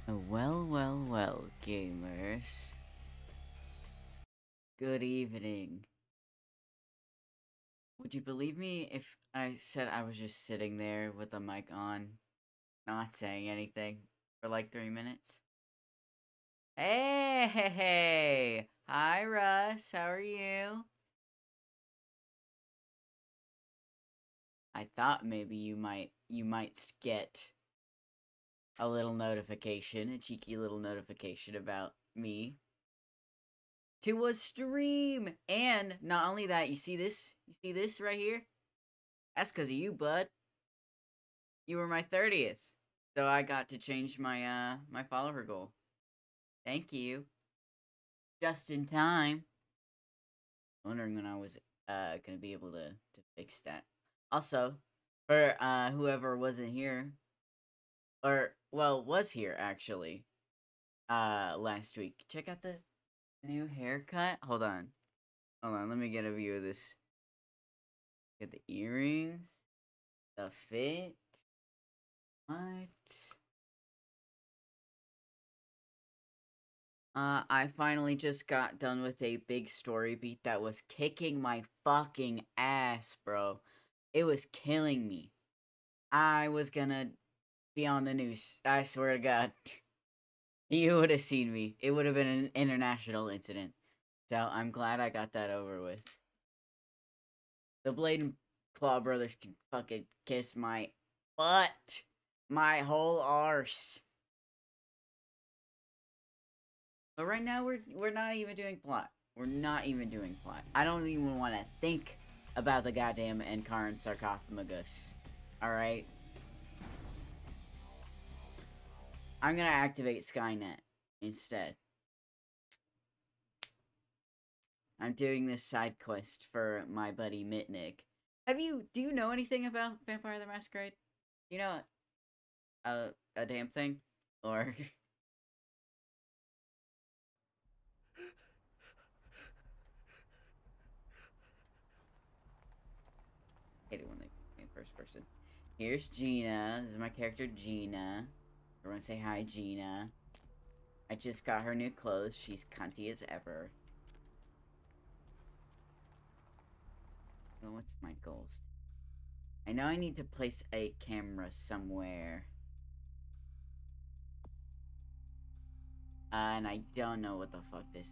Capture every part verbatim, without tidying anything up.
Well, well, well, gamers. Good evening. Would you believe me if I said I was just sitting there with the mic on, not saying anything for like three minutes? Hey, hey, hey! Hi, Russ. How are you? I thought maybe you might you might get a little notification, a cheeky little notification about me to a stream. And not only that, you see this? You see this right here? That's because of you, bud. You were my thirtieth. So I got to change my uh my follower goal. Thank you. Just in time. Wondering when I was uh gonna be able to to fix that. Also, for uh whoever wasn't here, or well was here actually, uh last week. Check out the new haircut. Hold on. Hold on, let me get a view of this. Get the earrings, the fit. What? Uh, I finally just got done with a big story beat that was kicking my fucking ass, bro. It was killing me. I was gonna be on the news. I swear to God. You would have seen me. It would have been an international incident. So I'm glad I got that over with. The Blade and Claw brothers can fucking kiss my butt. My whole arse. But right now we're we're not even doing plot. We're not even doing plot. I don't even want to think about the goddamn Enkarn sarcophagus. Alright? I'm gonna activate Skynet instead. I'm doing this side quest for my buddy Mitnick. Have you, do you know anything about Vampire the Masquerade? You know a, a damn thing? Or... I hate it when they in first person. Here's Gina. This is my character Gina. Everyone say hi, Gina. I just got her new clothes. She's cunty as ever. Well, what's my goals? I know I need to place a camera somewhere. Uh, and I don't know what the fuck this...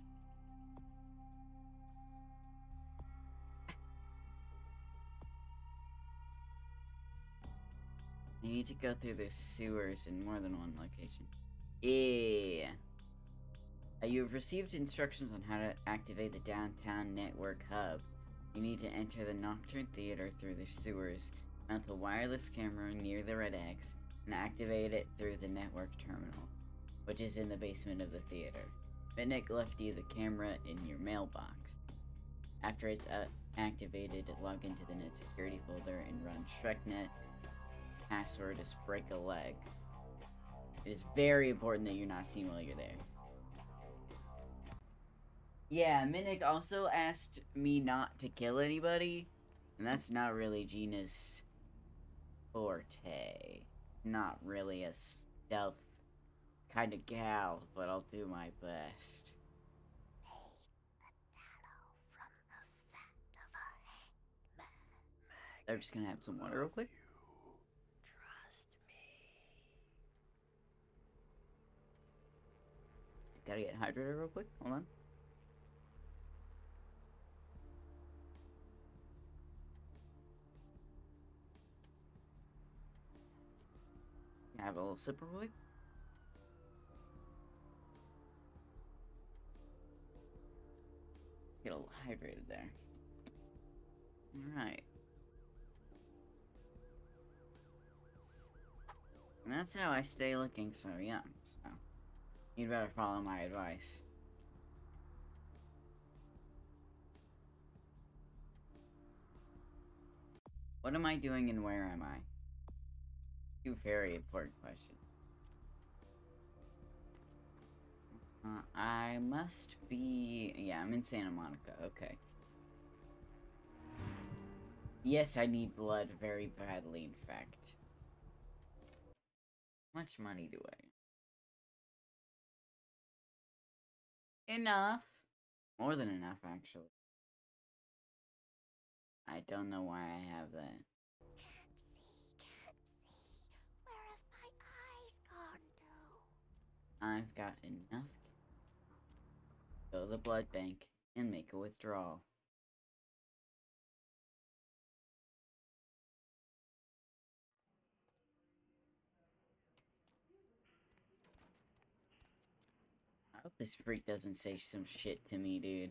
I need to go through the sewers in more than one location. Yeah. Uh, you have received instructions on how to activate the downtown network hub. You need to enter the Nocturne Theater through the sewers, mount a wireless camera near the red X, and activate it through the network terminal, which is in the basement of the theater. Mitnick left you the camera in your mailbox. After it's uh, activated, log into the net security folder and run ShrekNet. Password is break a leg. It is very important that you're not seen while you're there. Yeah, Minnick also asked me not to kill anybody, and that's not really Gina's forte. Not really a stealth kind of gal, but I'll do my best. I'm just gonna have some water real quick. Trust me. Gotta get hydrated real quick. Hold on. Can I have a little sip real quick? Let's get a little hydrated there. Alright. And that's how I stay looking so young, so you'd better follow my advice. What am I doing and where am I? Two very important questions. Uh, I must be... Yeah, I'm in Santa Monica, okay. Yes, I need blood very badly, in fact. How much money do I... Enough. More than enough, actually. I don't know why I have that. Can't see, can't see. Where have my eyes gone to? I've got enough. Go to the blood bank and make a withdrawal. I hope this freak doesn't say some shit to me, dude.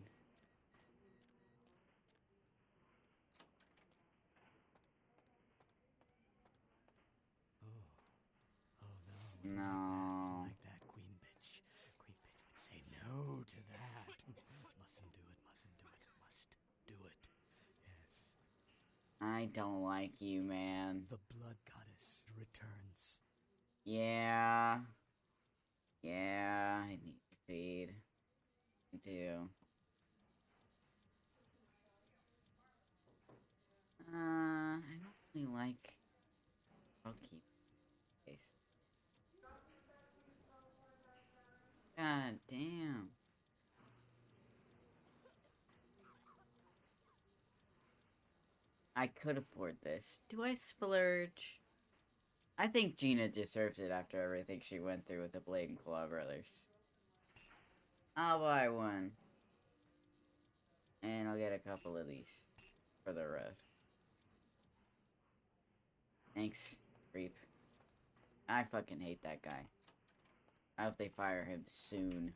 Oh, oh no, No. like that, queen bitch. Queen bitch would say no to that. Mustn't do it, mustn't do it, must do it. Yes. I don't like you, man. The blood goddess returns. Yeah. Yeah, I need to feed. I do. Uh, I don't really like... I'll keep this. God damn. I could afford this. Do I splurge? I think Gina deserves it after everything she went through with the Blade and Claw brothers. I'll buy one. And I'll get a couple of these for the road. Thanks, creep. I fucking hate that guy. I hope they fire him soon.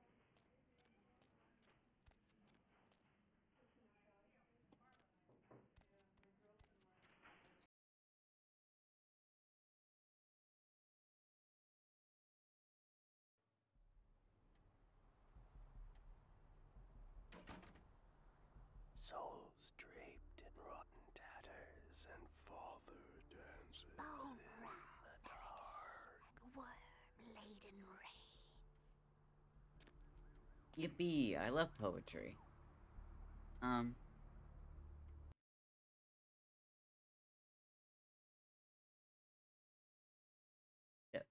Souls draped in rotten tatters and father dances Bone in wrath, the dark. like worm-laden rain. Yippee, I love poetry. Um. Yep.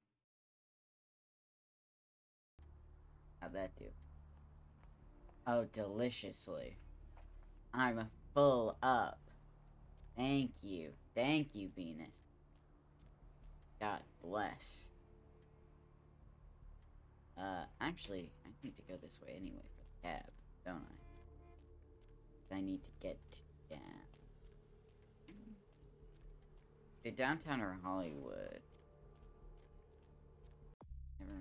How'd that do? Oh, deliciously. I'm full up. Thank you. Thank you, Venus. God bless. Uh, actually, I need to go this way anyway for the cab, don't I? I need to get down. To downtown or Hollywood? Never.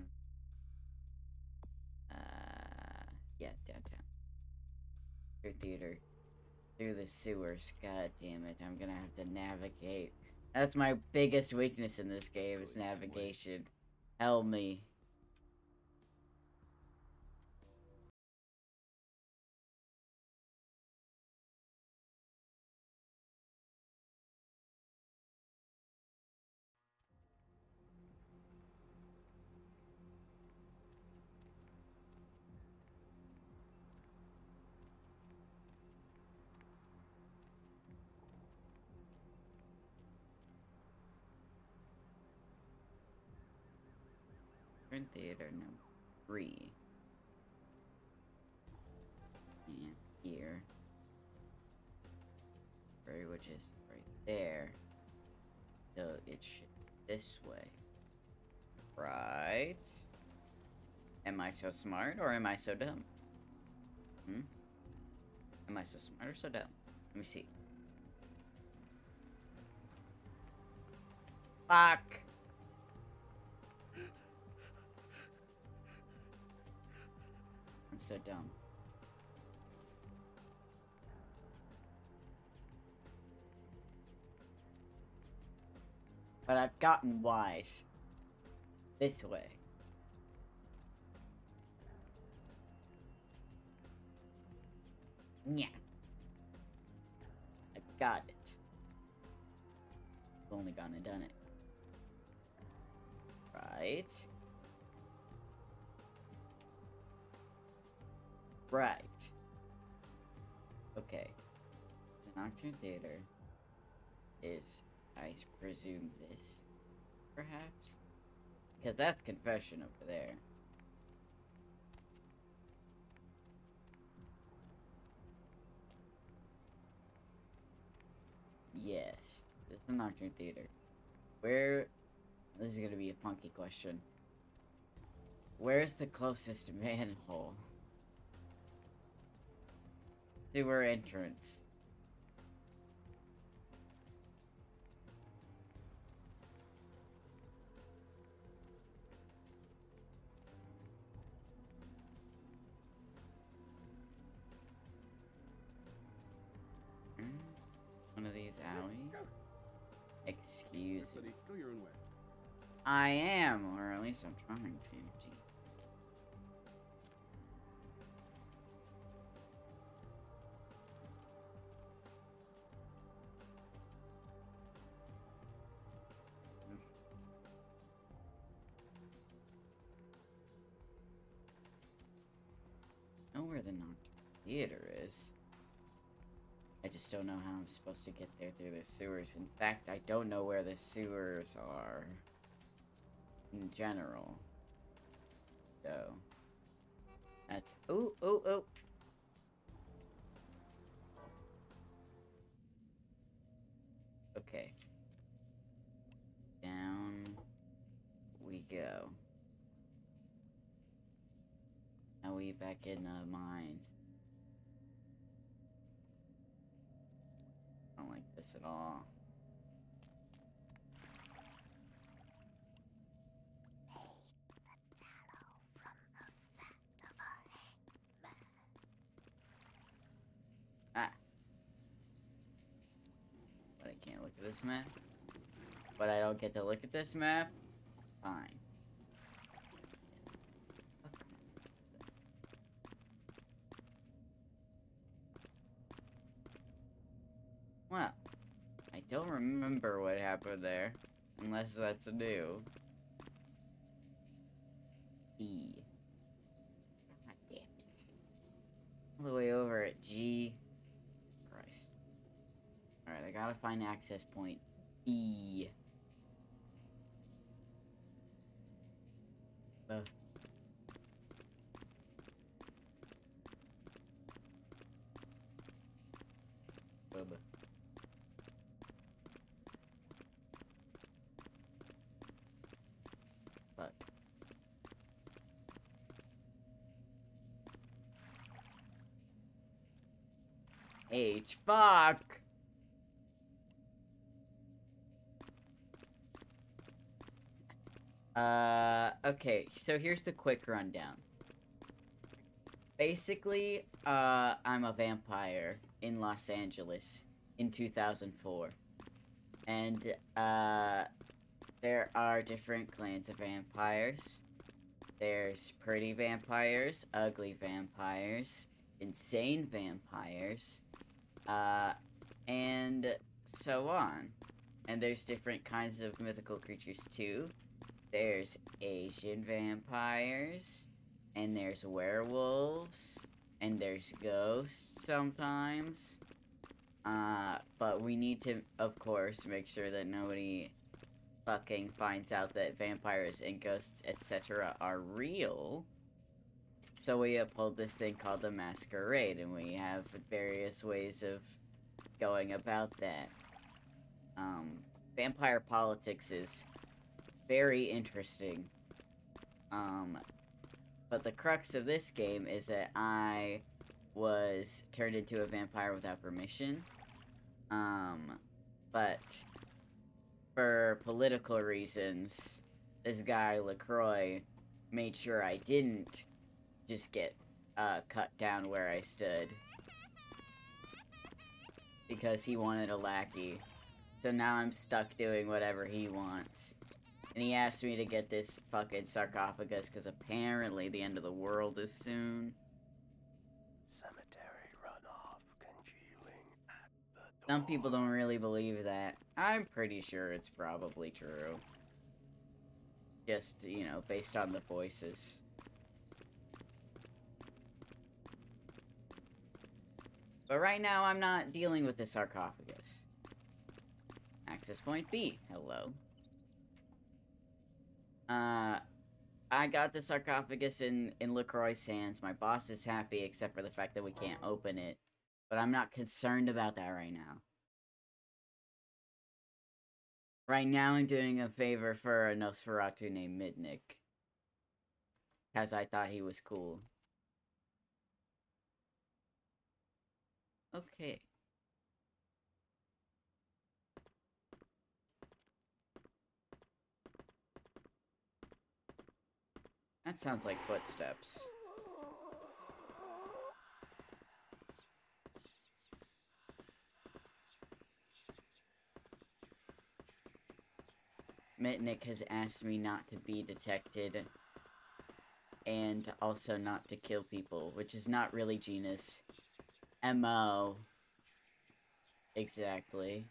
Uh, yeah, downtown. Through theater. Through the sewers. God damn it, I'm gonna have to navigate. That's my biggest weakness in this game, is navigation. Help me. We're in theater number three. And here. Right, which is right there. So it should this way. Right? Am I so smart or am I so dumb? Hmm? Am I so smart or so dumb? Let me see. Fuck! I'm so dumb. But I've gotten wise. This way. Yeah. I got it. I've only gone and done it. Right. Right. Okay. The Nocturne Theater is, I presume, this, perhaps? Because that's Confession over there. Yes. This is a Nocturne Theater. Where... This is gonna be a funky question. Where's the closest manhole? Sewer entrance. One of these alleys. Excuse me. Buddy, go your own way. I am, or at least I'm trying to. Gee. I know where the Nocturne Theater is. I just don't know how I'm supposed to get there through the sewers. In fact, I don't know where the sewers are. In general. So. That's... Ooh, ooh, ooh! Okay. Down we go. Now we back in the mines. I don't like this at all. Ah. But I can't look at this map. But I don't get to look at this map? Fine. Well, I don't remember what happened there. Unless that's new. E. God damn it. All the way over at G. Christ. Alright, I gotta find access point E. Uh. Bubba. Fuck. H. Fuck! Uh, okay, so here's the quick rundown. Basically, uh, I'm a vampire in Los Angeles in two thousand four. And, uh, there are different clans of vampires. There's pretty vampires, ugly vampires, insane vampires, uh, and so on. And there's different kinds of mythical creatures too. There's Asian vampires, and there's werewolves, and there's ghosts sometimes. Uh, but we need to, of course, make sure that nobody fucking finds out that vampires and ghosts, et cetera are real. So we uphold this thing called the Masquerade, and we have various ways of going about that. Um, vampire politics is very interesting. Um, but the crux of this game is that I was turned into a vampire without permission. Um, but for political reasons, this guy, LaCroix, made sure I didn't just get uh, cut down where I stood. Because he wanted a lackey. So now I'm stuck doing whatever he wants. And he asked me to get this fucking sarcophagus because apparently the end of the world is soon. Cemetery runoff congealing at the door. Some people don't really believe that. I'm pretty sure it's probably true. Just, you know, based on the voices. But right now, I'm not dealing with the sarcophagus. Access point B. Hello. Uh, I got the sarcophagus in, in LaCroix's hands. My boss is happy, except for the fact that we can't open it. But I'm not concerned about that right now. Right now I'm doing a favor for a Nosferatu named Midnick. Because I thought he was cool. Okay. That sounds like footsteps. Mitnick has asked me not to be detected. And also not to kill people, which is not really Gina's M O. Exactly.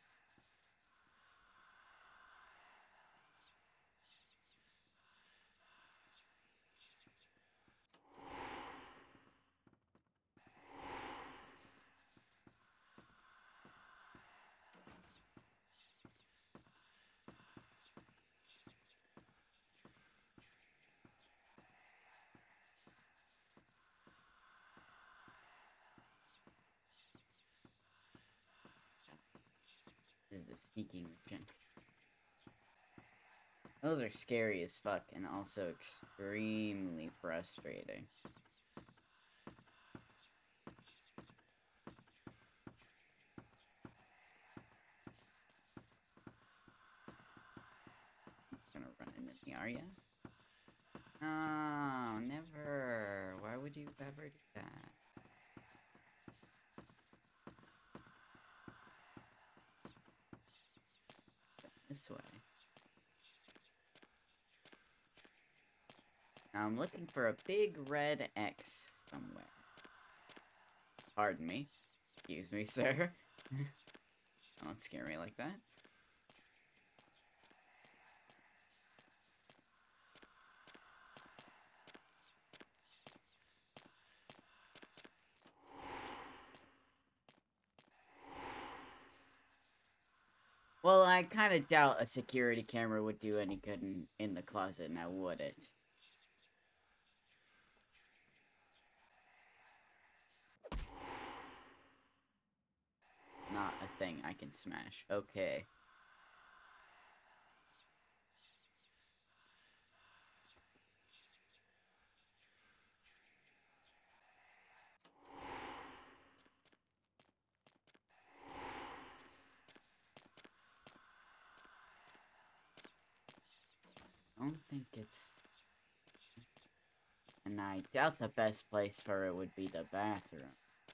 This is a sneaking mission. Those are scary as fuck and also extremely frustrating. Gonna run into me, are ya? No, never. Why would you ever do that? This way. Now I'm looking for a big red X somewhere. Pardon me. Excuse me, sir. Don't scare me like that. Well, I kind of doubt a security camera would do any good in, in the closet, now would it? Not a thing I can smash. Okay. I don't think it's... And I doubt the best place for it would be the bathroom.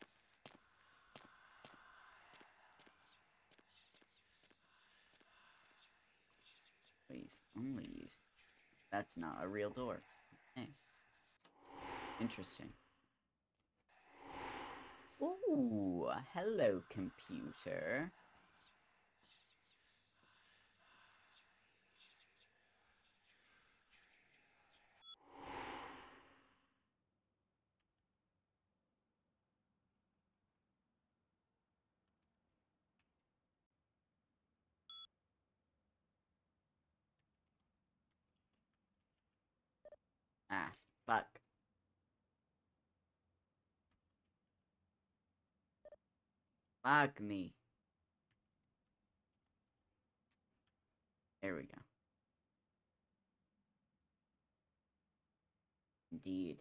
Please, only use... That's not a real door. Hey. Interesting. Ooh, hello, computer. Ah, fuck. Fuck me. There we go. Indeed.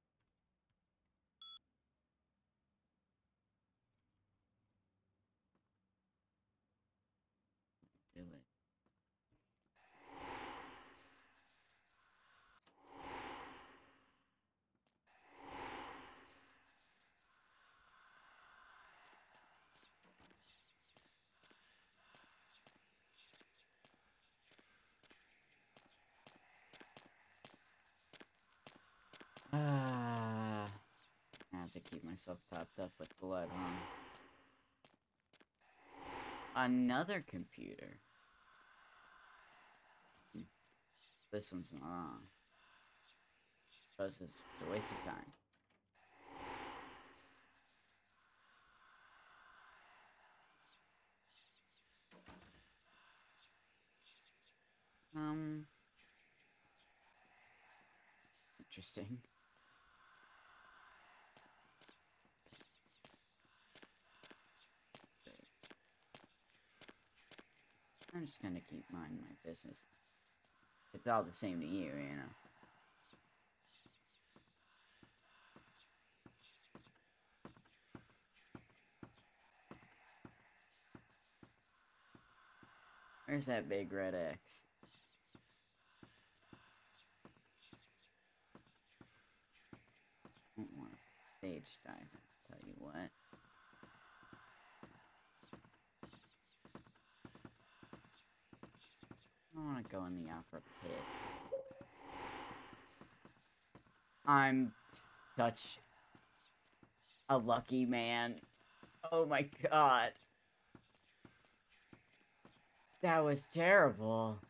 Do it. Ah, I have to keep myself topped up with blood, huh? Another computer. Hmm. This one's not on. This is a waste of time. Um... Interesting. I'm just gonna keep minding my business. It's all the same to you, you know. Where's that big red X? I don't want to stage dive, I'll tell you what. I want to go in the opera pit. I'm such a lucky man. Oh my god. That was terrible.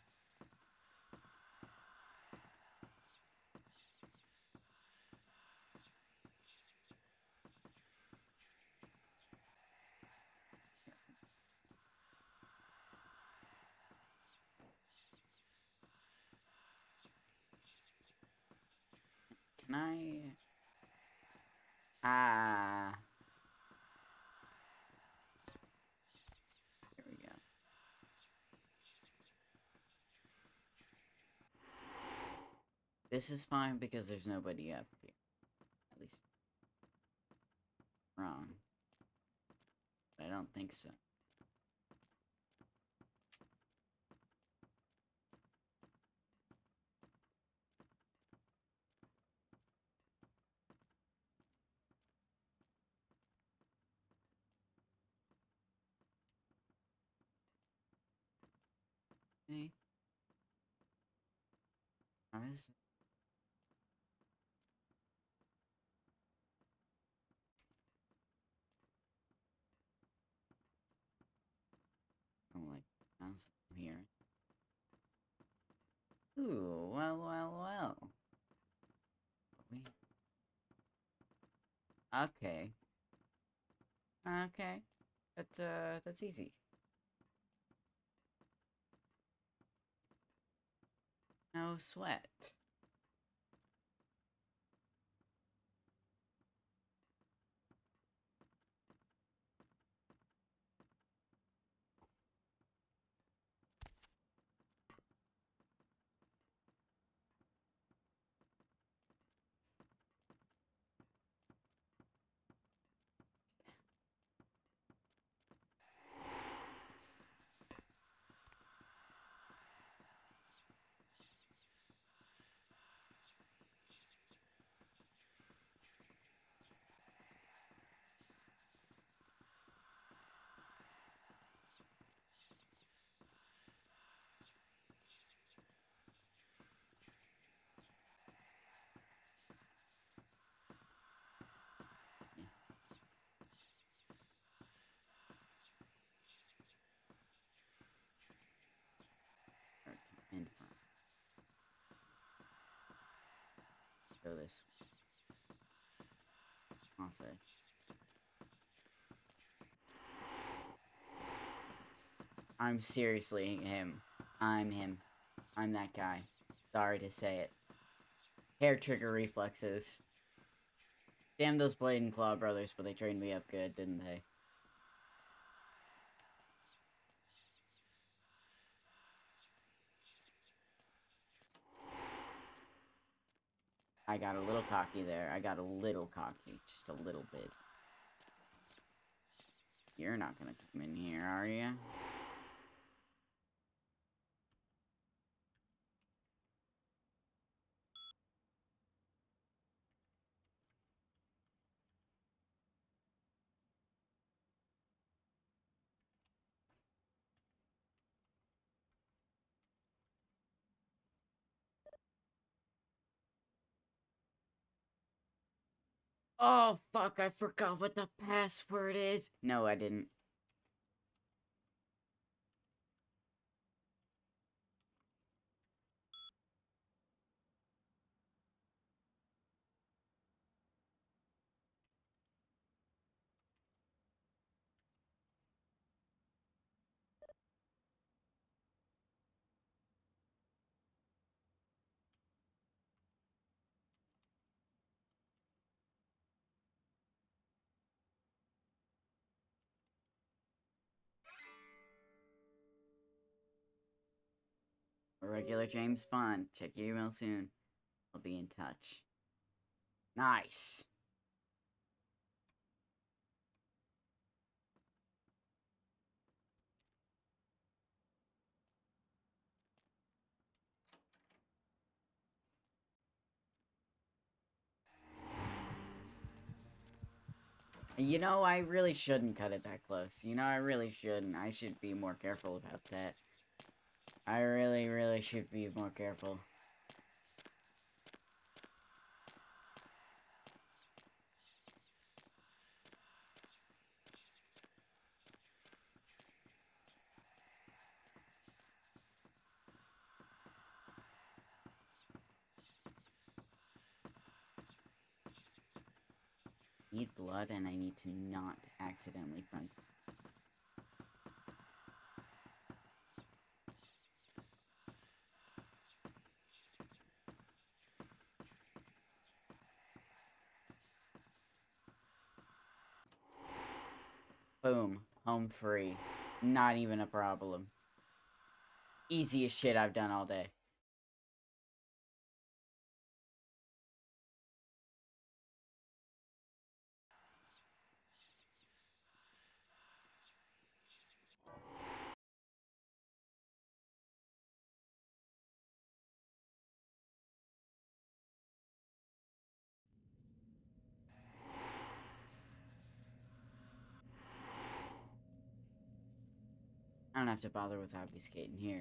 Can I... Ah. Here we go. This is fine because there's nobody up here. At least. Wrong. But I don't think so. Okay. How is it? Oh, like, sounds here. Ooh, well, well, well. We... Okay. Okay. That's, uh, that's easy. No sweat. In front. Go this way. Off it. I'm seriously him. I'm him. I'm that guy. Sorry to say it. Hair trigger reflexes. Damn those Blade and Claw brothers, but they trained me up good, didn't they? I got a little cocky there. I got a little cocky. Just a little bit. You're not gonna come in here, are you? Oh, fuck, I forgot what the password is. No, I didn't. A regular James Bond. Check your email soon. I'll be in touch. Nice. You know, I really shouldn't cut it that close. You know, I really shouldn't. I should be more careful about that. I really, really should be more careful. Need blood, and I need to not accidentally front. Boom. Home free. Not even a problem. Easiest shit I've done all day. I don't have to bother with obfuscating here.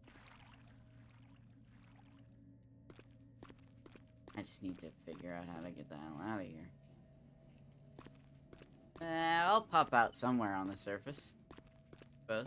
I just need to figure out how to get the hell out of here. Uh, I'll pop out somewhere on the surface. Suppose.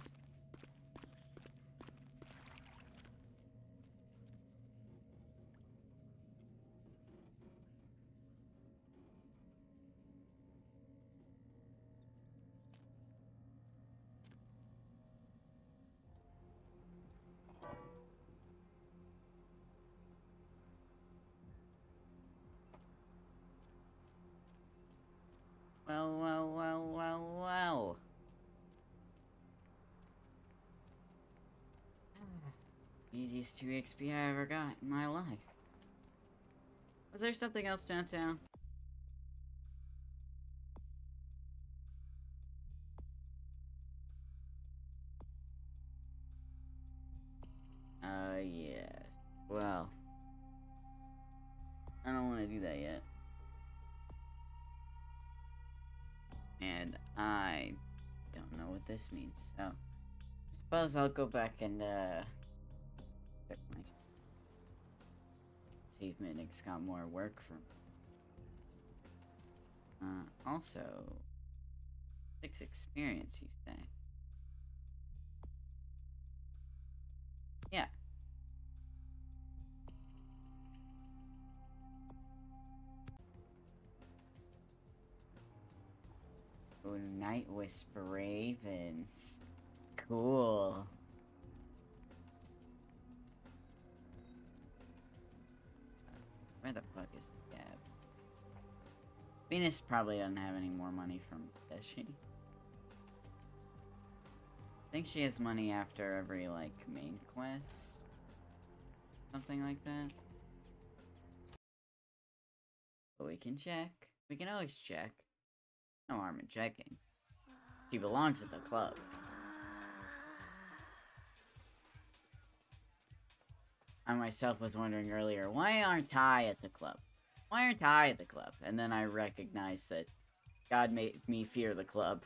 Well, well, well, well, well. Easiest two X P I ever got in my life. Was there something else downtown? Uh, yeah. Well. I don't want to do that yet. And I don't know what this means, so... Suppose I'll go back and, uh... check my... see if Mitnick's got more work for me. Uh, also... Six experience, you say? Yeah. Oh, Night Whisper Ravens. Cool. Where the fuck is the cab? Venus probably doesn't have any more money from, does she? I think she has money after every, like, main quest. Something like that. But we can check. We can always check. No harm in checking. She belongs at the club. I myself was wondering earlier, why aren't I at the club? Why aren't I at the club? And then I recognized that God made me fear the club.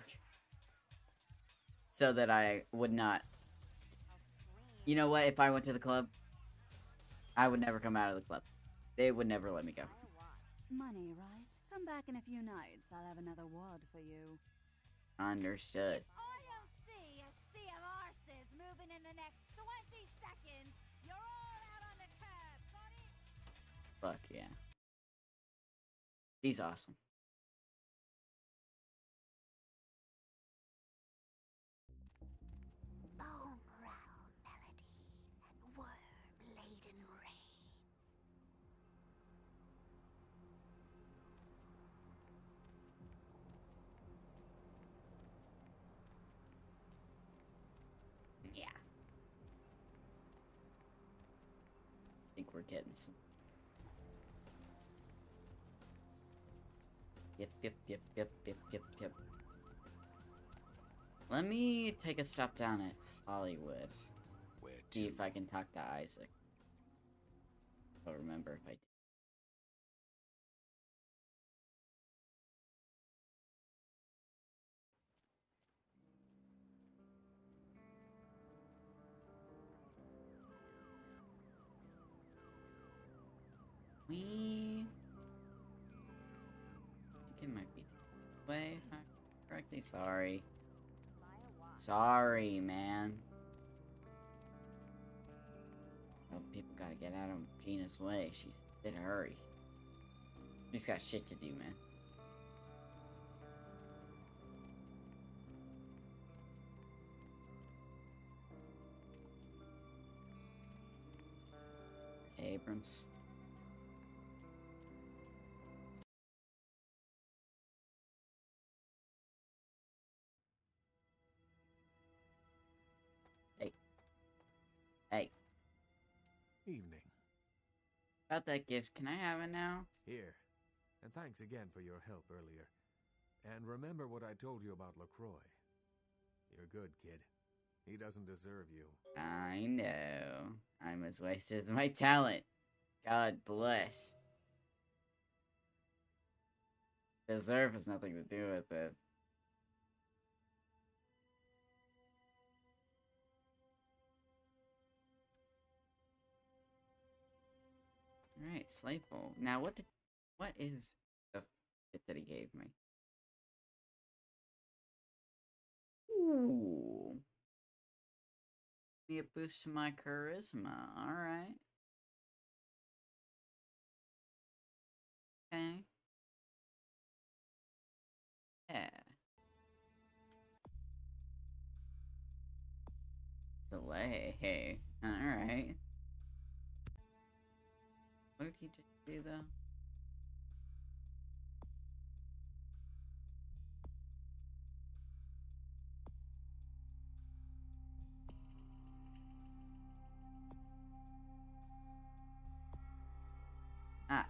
So that I would not... You know what? If I went to the club, I would never come out of the club. They would never let me go. Money, right? Come back in a few nights. I'll have another wad for you. Understood. I don't see a sea of arses moving in the next twenty seconds. You're all out on the curb, got it? Fuck yeah. She's awesome. Bone rattle melodies and worm-laden rains. Yeah. we're getting some. Yep, yep, yep, yep, yep, yep, yep. Let me take a stop down at Hollywood. Where See to? if I can talk to Isaac. I'll remember if I did. We... I think it might be this way, if I'm correctly. Sorry. Sorry, man. Oh, people gotta get out of Gina's way. She's in a hurry. She's got shit to do, man. Abrams. Hey. Hey. Evening. About that gift, can I have it now? Here. And thanks again for your help earlier. And remember what I told you about LaCroix. You're good, kid. He doesn't deserve you. I know. I'm as wasted as my talent. God bless. Deserve has nothing to do with it. Alright, slave bowl. Now what did, what is the shit that he gave me? Ooh. Be a boost to my charisma. Alright. Okay. Yeah. Delay. Hey. Alright. What did he just do though? Ah.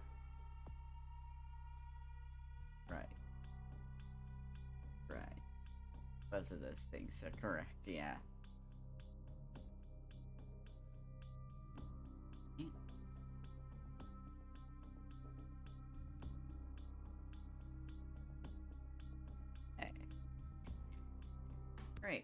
Right. Right. Both of those things are correct, yeah. Hey. Great.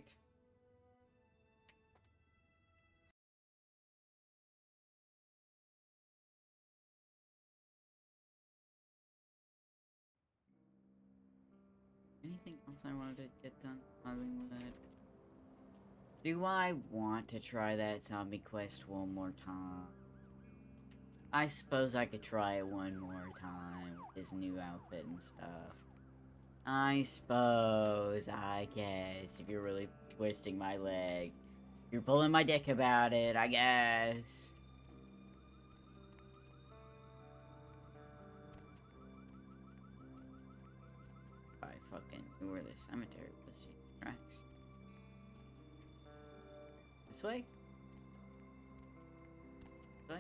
Anything else I wanted to get done? Hollywood. Do I want to try that zombie quest one more time? I suppose I could try it one more time with his new outfit and stuff. I suppose, I guess, if you're really twisting my leg. You're pulling my dick about it, I guess. I fucking knew where the cemetery was. Jesus Christ. This way? This way?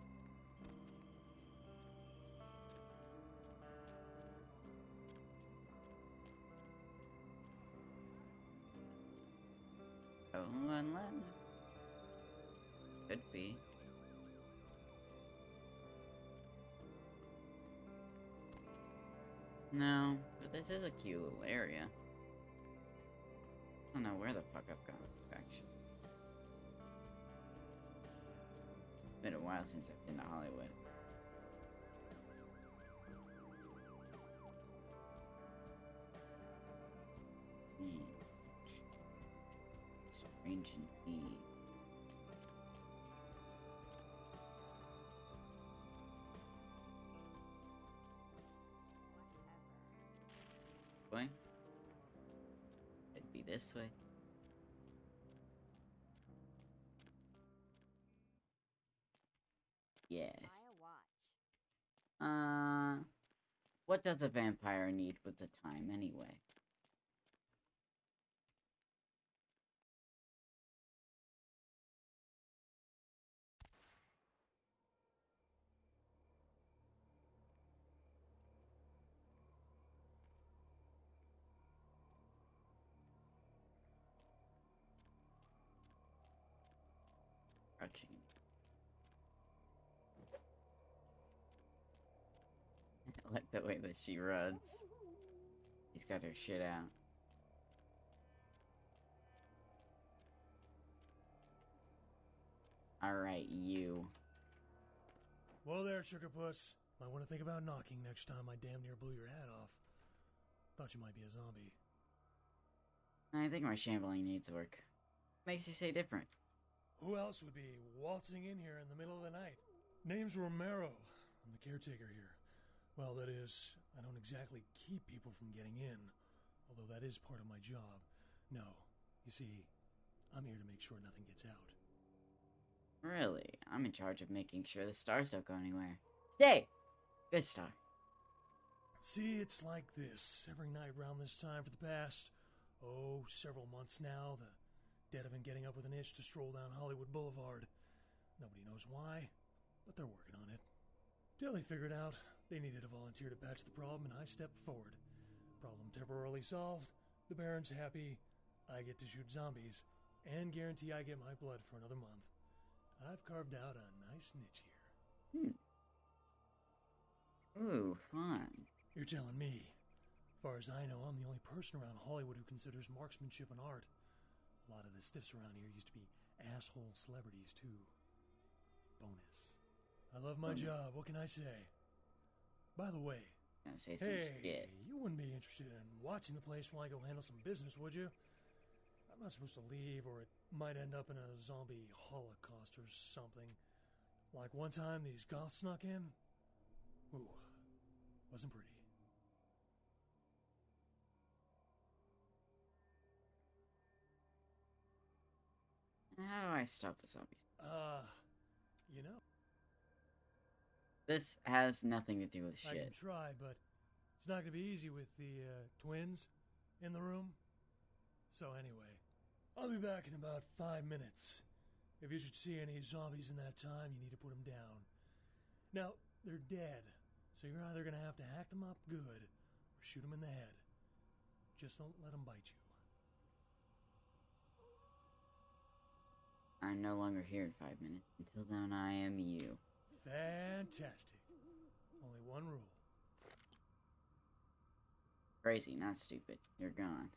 Oh, unlet. Could be. No, but this is a cute little area. I don't know where the fuck I've gone, actually. It's been a while since I've been to Hollywood. Hmm. Strange indeed. Way? It'd be this way. Yes. Uh, what does a vampire need with the time anyway? crouching. I like the way that she runs. She's got her shit out. Alright, you. Whoa there, Sugar Puss. Might want to think about knocking next time I damn near blew your hat off. Thought you might be a zombie. I think my shambling needs work. Makes you say different. Who else would be waltzing in here in the middle of the night? Name's Romero. I'm the caretaker here. Well, that is, I don't exactly keep people from getting in, although that is part of my job. No, you see, I'm here to make sure nothing gets out. Really? I'm in charge of making sure the stars don't go anywhere. Stay! Good star. See, it's like this. Every night round this time for the past, oh, several months now, the dead have been getting up with an itch to stroll down Hollywood Boulevard. Nobody knows why, but they're working on it. Till they figured out they needed a volunteer to patch the problem, and I stepped forward. Problem temporarily solved. The Baron's happy. I get to shoot zombies, and guarantee I get my blood for another month. I've carved out a nice niche here. Hmm. Ooh, fun. You're telling me. As far as I know, I'm the only person around Hollywood who considers marksmanship an art. A lot of the stiffs around here used to be asshole celebrities, too. Bonus. I love my Bonus. job, what can I say? By the way, Gonna say some hey, shit. you wouldn't be interested in watching the place while I go handle some business, would you? I'm not supposed to leave, or it might end up in a zombie holocaust or something. Like one time these goths snuck in. Ooh, wasn't pretty. How do I stop the zombies? Uh, you know, This has nothing to do with I can shit. try, but it's not going to be easy with the uh, twins in the room. So anyway, I'll be back in about five minutes. If you should see any zombies in that time, you need to put them down. Now, they're dead, so you're either going to have to hack them up good or shoot them in the head. Just don't let them bite you. I'm no longer here in five minutes. Until then, I am you. Fantastic. Only one rule. Crazy, not stupid. You're gone.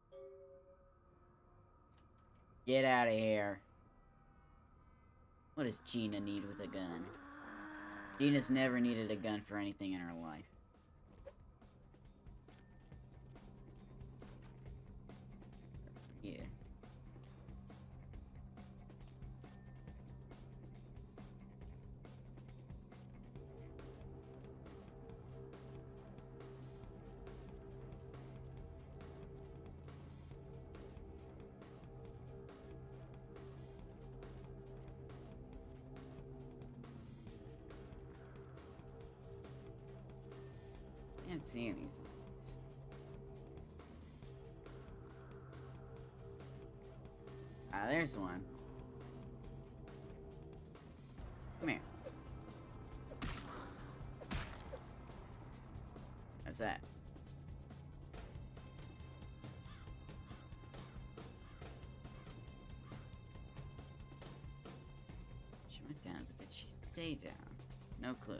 Get out of here. What does Gina need with a gun? Gina's never needed a gun for anything in her life. Yeah. Can't see anything. Ah, there's one. Come here. What's that? She went down, but did she stay down? No clue.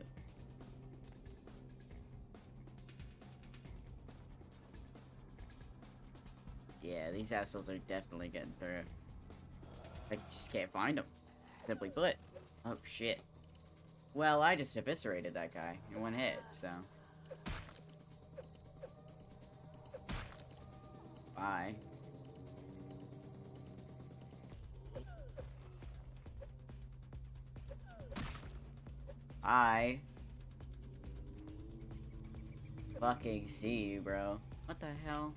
Yeah, these assholes are definitely getting through. I just can't find them. Simply put. Oh, shit. Well, I just eviscerated that guy in one hit, so. Bye. I fucking see you, bro. What the hell?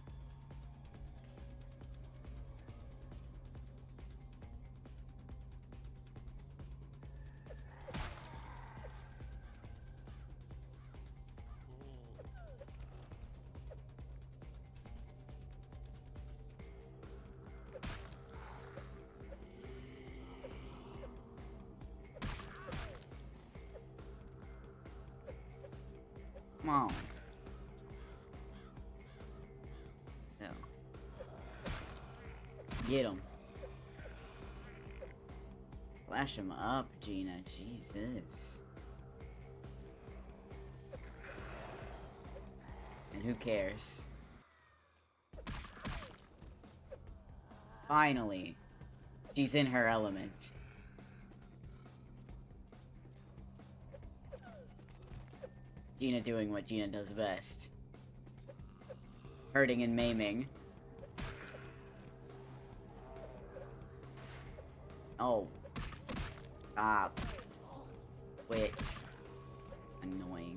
Come on. No. Get him. Flash him up, Gina. Jesus. And who cares? Finally. She's in her element. Gina doing what Gina does best. Hurting and maiming. Oh. Stop. Quit. Annoying.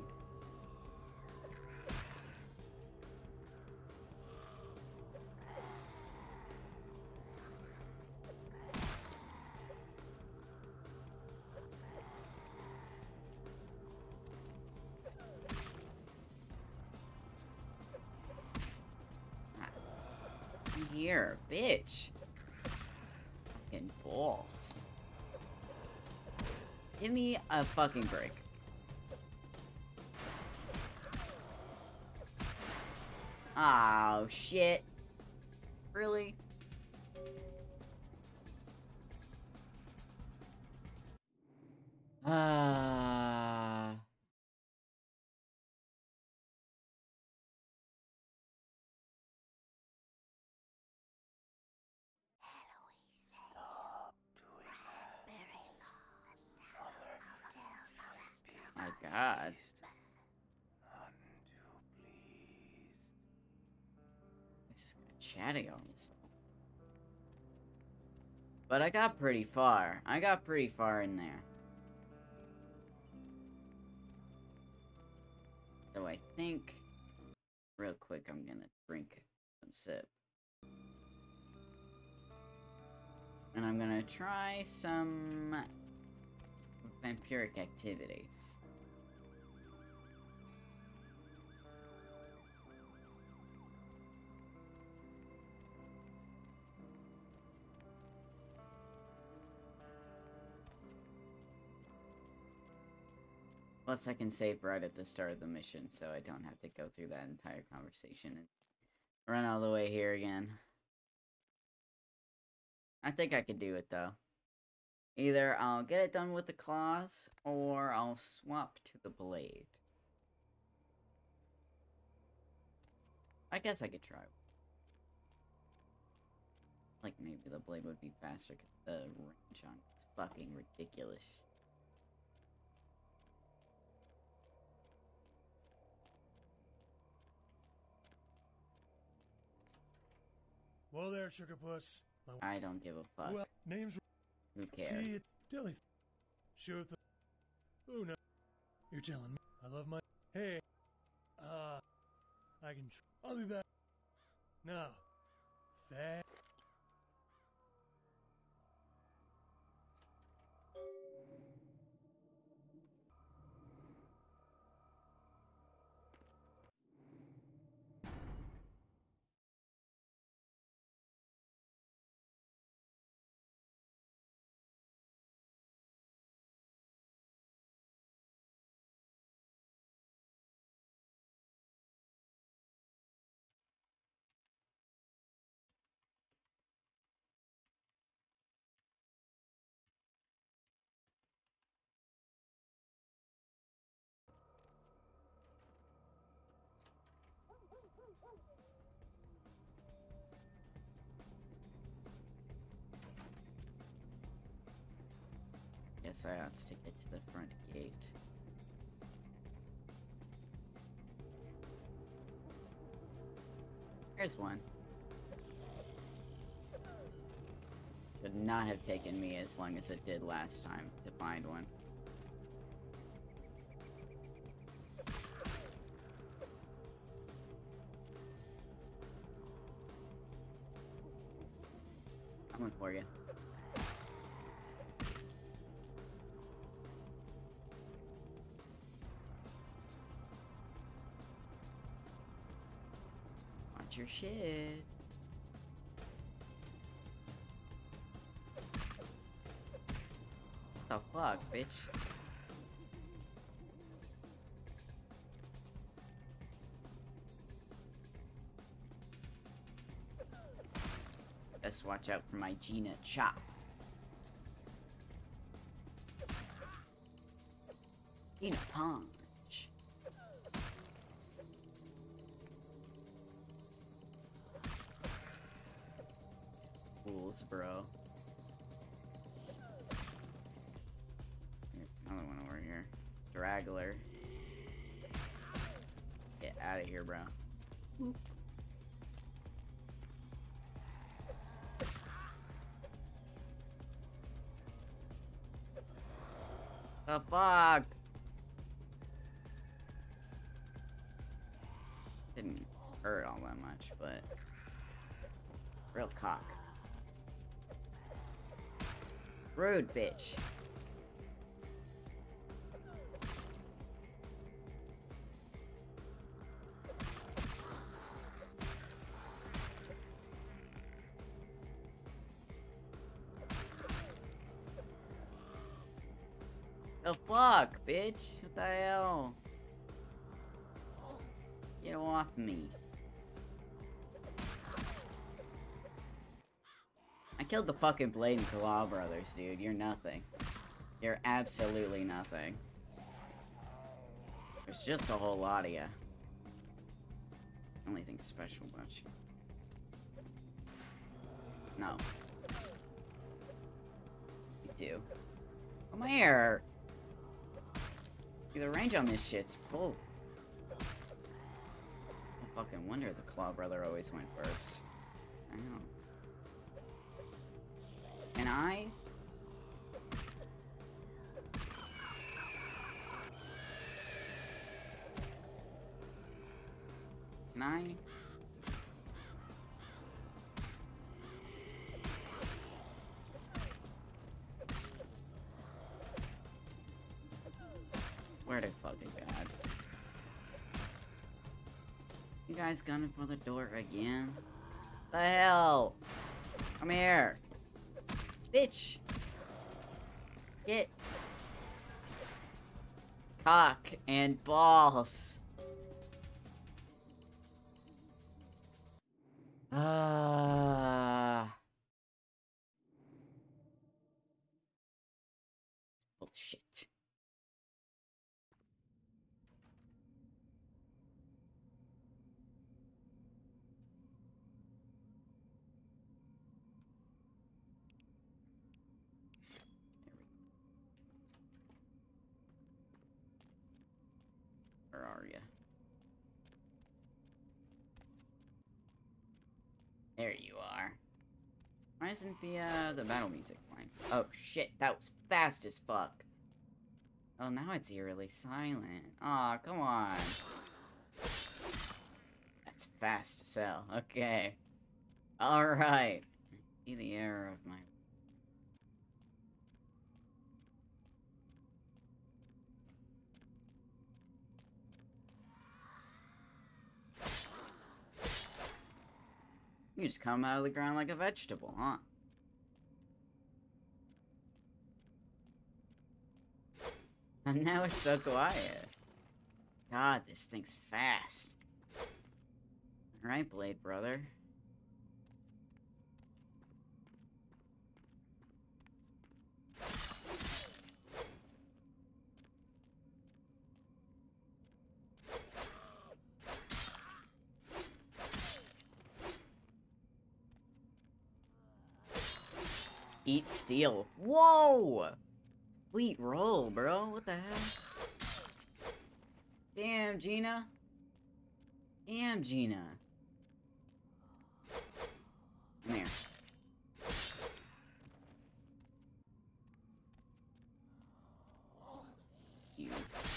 Here, bitch. Fucking balls. Give me a fucking break. Oh, shit. Really? Ah. My God. This is kind of chatty on this. But I got pretty far. I got pretty far in there. So I think, real quick, I'm gonna drink some sip. And I'm gonna try some vampiric activity. Plus, I can save right at the start of the mission, so I don't have to go through that entire conversation and run all the way here again. I think I could do it, though. Either I'll get it done with the claws, or I'll swap to the blade. I guess I could try. Like, maybe the blade would be faster, because the range on it's fucking ridiculous. Well there, Sugar Puss. My I don't give a fuck. well, name's Who cares? See it, Dilly. Sure th Oh no. You're telling me. I love my Hey. Uh I can tr I'll be back. Now. Fast. Guess I ought to get to the front gate. There's one. Would not have taken me as long as it did last time to find one. Coming for you. Watch your shit. What the fuck, bitch? Best watch out for my Gina chop. Eat a punch. Fools, bro. There's another one over here. Straggler. Get out of here, bro. Whoop. The fuck? Didn't hurt all that much, but real cock. Rude bitch. The fuck, bitch? What the hell? Get off me. I killed the fucking Blade and Claw brothers, dude. You're nothing. You're absolutely nothing. There's just a whole lot of you. Only thing special about you. No. You do. Come here. See, the range on this shit's full. No fucking wonder the Claw brother always went first. I know. Can I? Can I? Where to fucking God? You guys gunning for the door again? The hell? Come here. Bitch! Get cock and balls. Ah. Bullshit. Where are you? There you are. Why isn't the, uh, the battle music playing? Oh, shit, that was fast as fuck. Oh, now it's eerily silent. Aw, come on. That's fast as hell. Okay. Alright. See the error of my... You just come out of the ground like a vegetable, huh? And now it's so quiet. God, this thing's fast. Alright, Blade brother. Eat steel. Whoa! Sweet roll, bro. What the hell? Damn, Gina. Damn, Gina. Come here. You.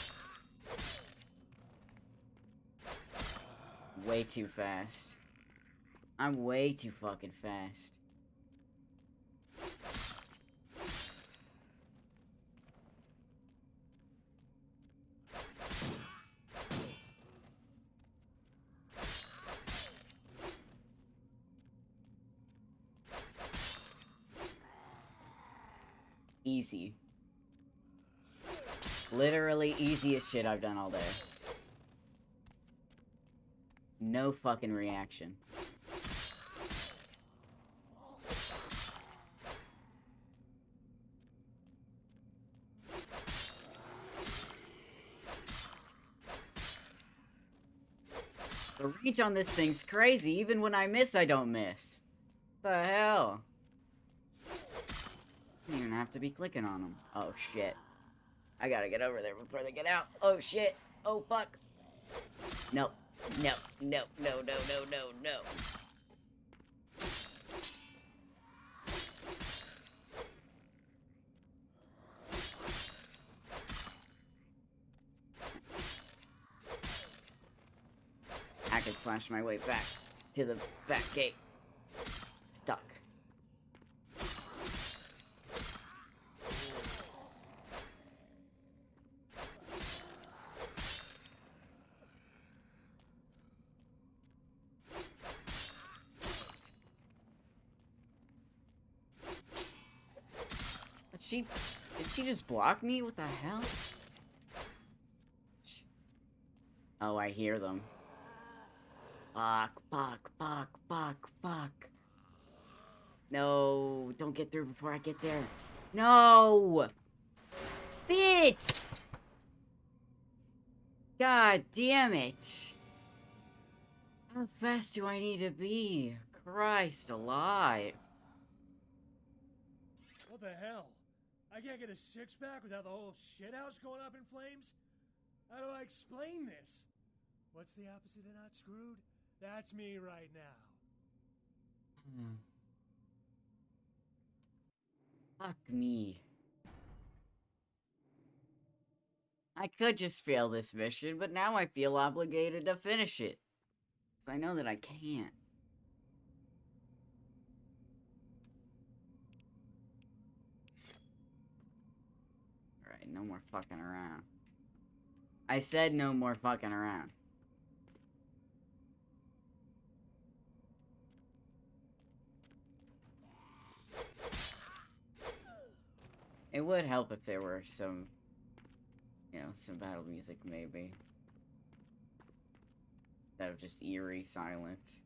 Way too fast. I'm way too fucking fast. Easy. Literally easiest shit I've done all day. No fucking reaction. The reach on this thing's crazy. Even when I miss, I don't miss. The hell? I don't even have to be clicking on them. Oh, shit. I gotta get over there before they get out. Oh, shit. Oh, fuck. No. No. No. No, no, no, no, no. I can slash my way back to the back gate. Stuck. Did she... Did she just block me? What the hell? Oh, I hear them. Fuck, fuck, fuck, fuck, fuck. No, don't get through before I get there. No! Bitch! God damn it. How fast do I need to be? Christ alive. What the hell? I can't get a six-pack without the whole shithouse going up in flames? How do I explain this? What's the opposite of not screwed? That's me right now. Hmm. Fuck me. I could just fail this mission, but now I feel obligated to finish it. Because I know that I can't. Alright, no more fucking around. I said no more fucking around. It would help if there were some, you know, some battle music, maybe. Instead of just eerie silence.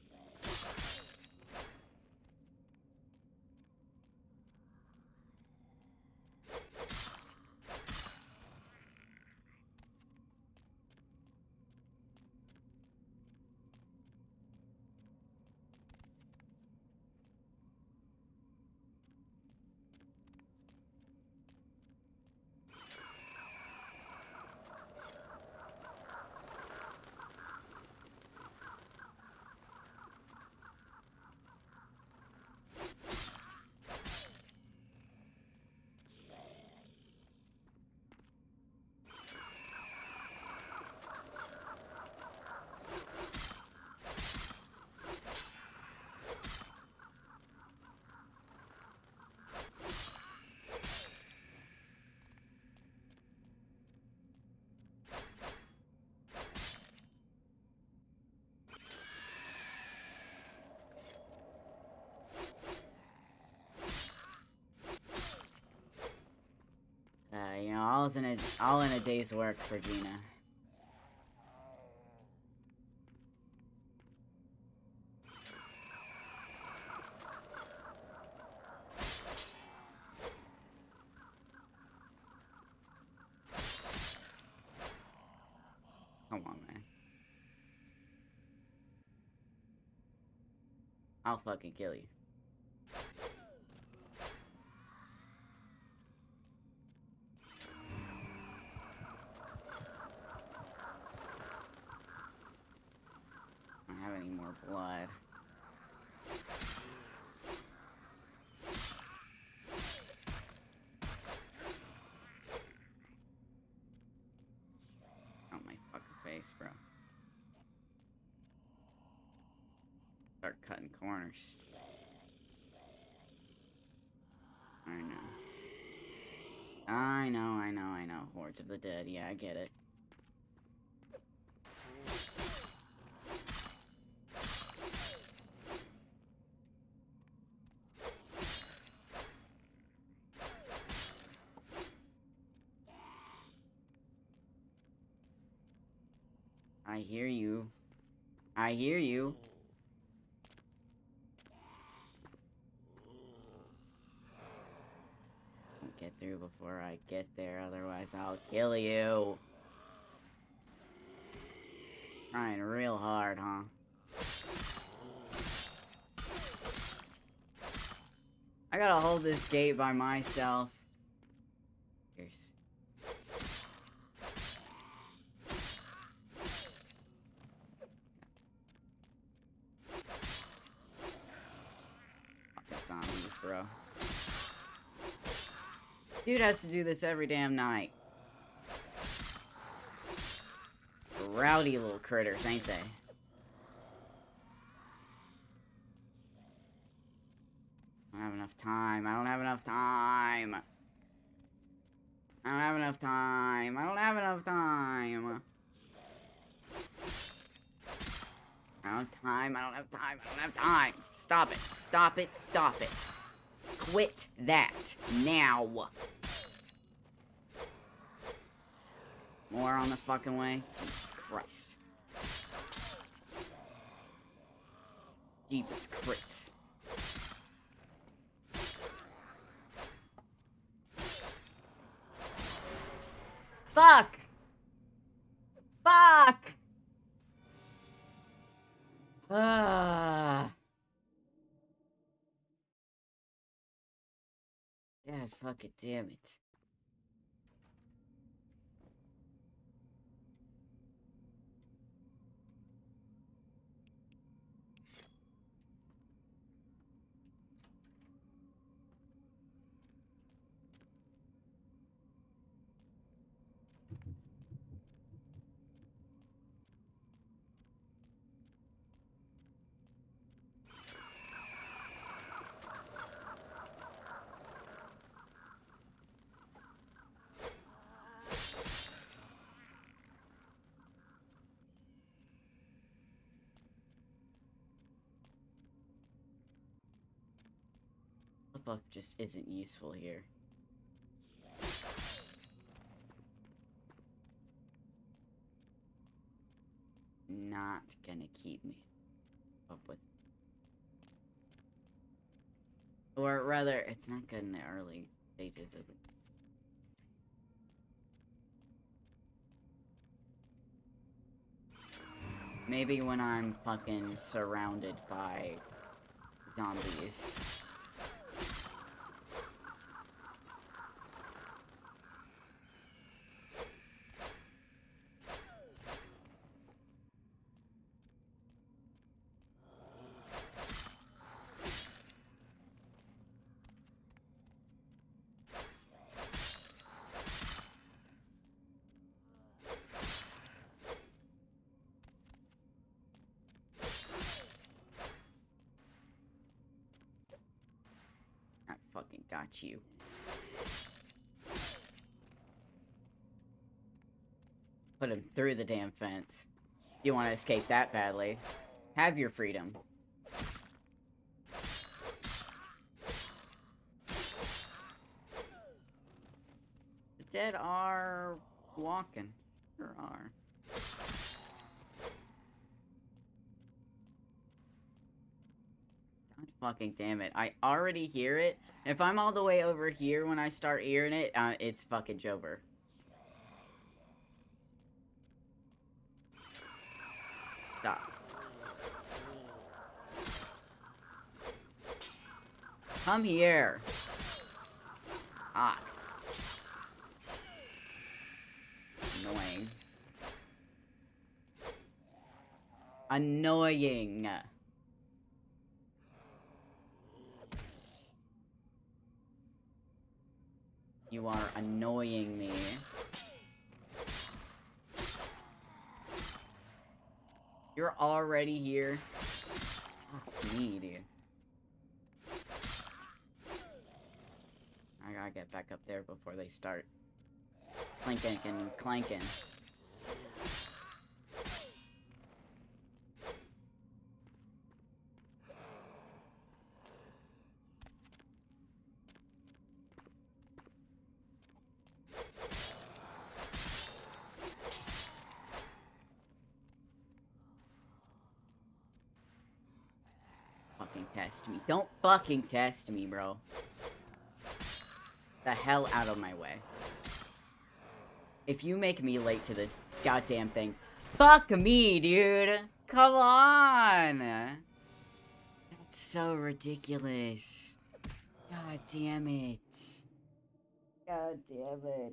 Uh, you know, all in a all in a day's work for Gina. Come on, man. I'll fucking kill you. I don't have any more blood. Oh my fucking face, bro. Start cutting corners. I know. I know, I know, I know. Hordes of the Dead. Yeah, I get it. I hear you. I hear you. Don't get through before I get there, otherwise I'll kill you. Trying real hard, huh? I gotta hold this gate by myself. Here's... Fucking zombies, bro. Dude has to do this every damn night. Rowdy little critters, ain't they? I don't have enough time. I don't have enough time. I don't have enough time. I don't have enough time. I don't have time. I don't have time. I don't have time. Stop it. Stop it. Stop it. Quit that. Now. More on the fucking way? Jesus Christ. Jeepus crits. Fuck! Fuck! Ah. God fucking damn it. The book just isn't useful here. Not gonna keep me up with. Or rather, it's not good in the early stages of it. Maybe when I'm fucking surrounded by zombies. Fucking got you. Put him through the damn fence. You want to escape that badly. Have your freedom. The dead are walking. Sure are. God fucking damn it. I already hear it. If I'm all the way over here when I start hearing it, uh, it's fucking Jober. Stop. Come here. Ah. Annoying. Annoying. You are annoying me. You're already here. Fuck me, dude. I gotta get back up there before they start clanking and clanking. Test me. Don't fucking test me, bro. The hell out of my way. If you make me late to this goddamn thing, Fuck me, dude. Come on. That's so ridiculous. God damn it. God damn it.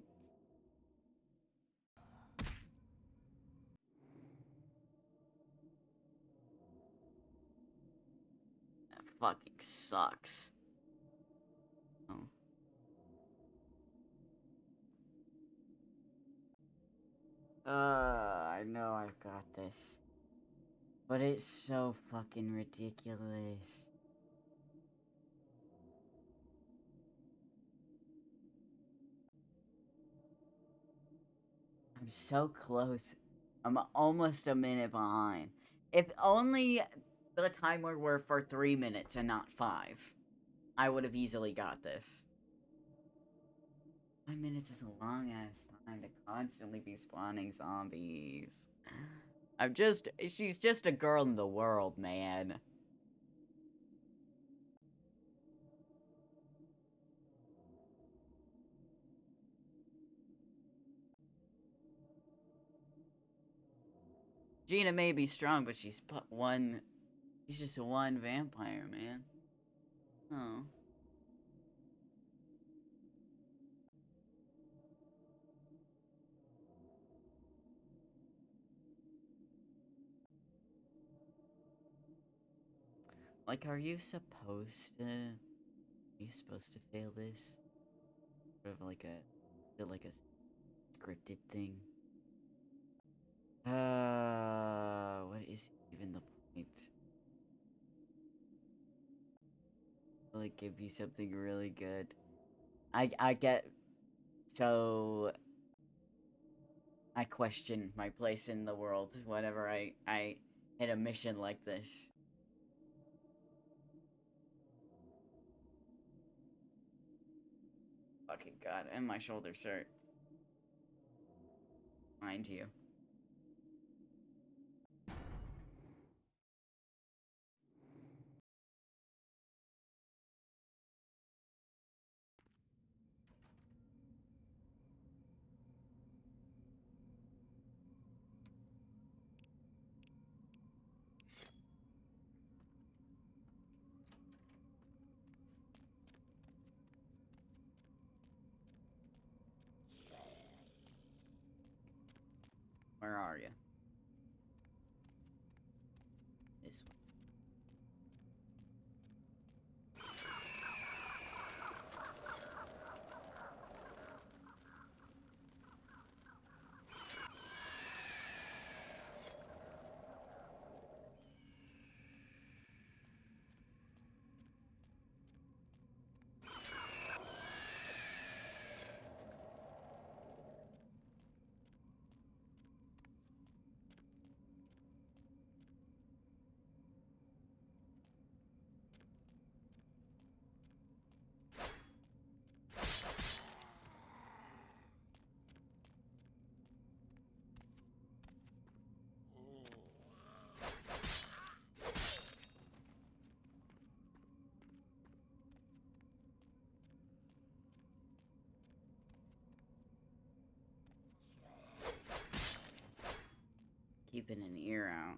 That fucking sucks. Oh. Uh, I know I've got this. But it's so fucking ridiculous. I'm so close. I'm almost a minute behind. If only the timer were for three minutes and not five, I would have easily got this. Five minutes is a long ass time to constantly be spawning zombies. I'm just, she's just a girl in the world, man. Gina may be strong, but she's but one, she's just one vampire, man. Oh. Like, are you supposed to... Are you supposed to fail this? Sort of like a... Is it like a scripted thing? Uh... What is even the point? Like, give you something really good. I, I get... So... I question my place in the world whenever I, I hit a mission like this. Fucking god, and my shoulders hurt. Mind you. Where are you? This one. Keeping an ear out.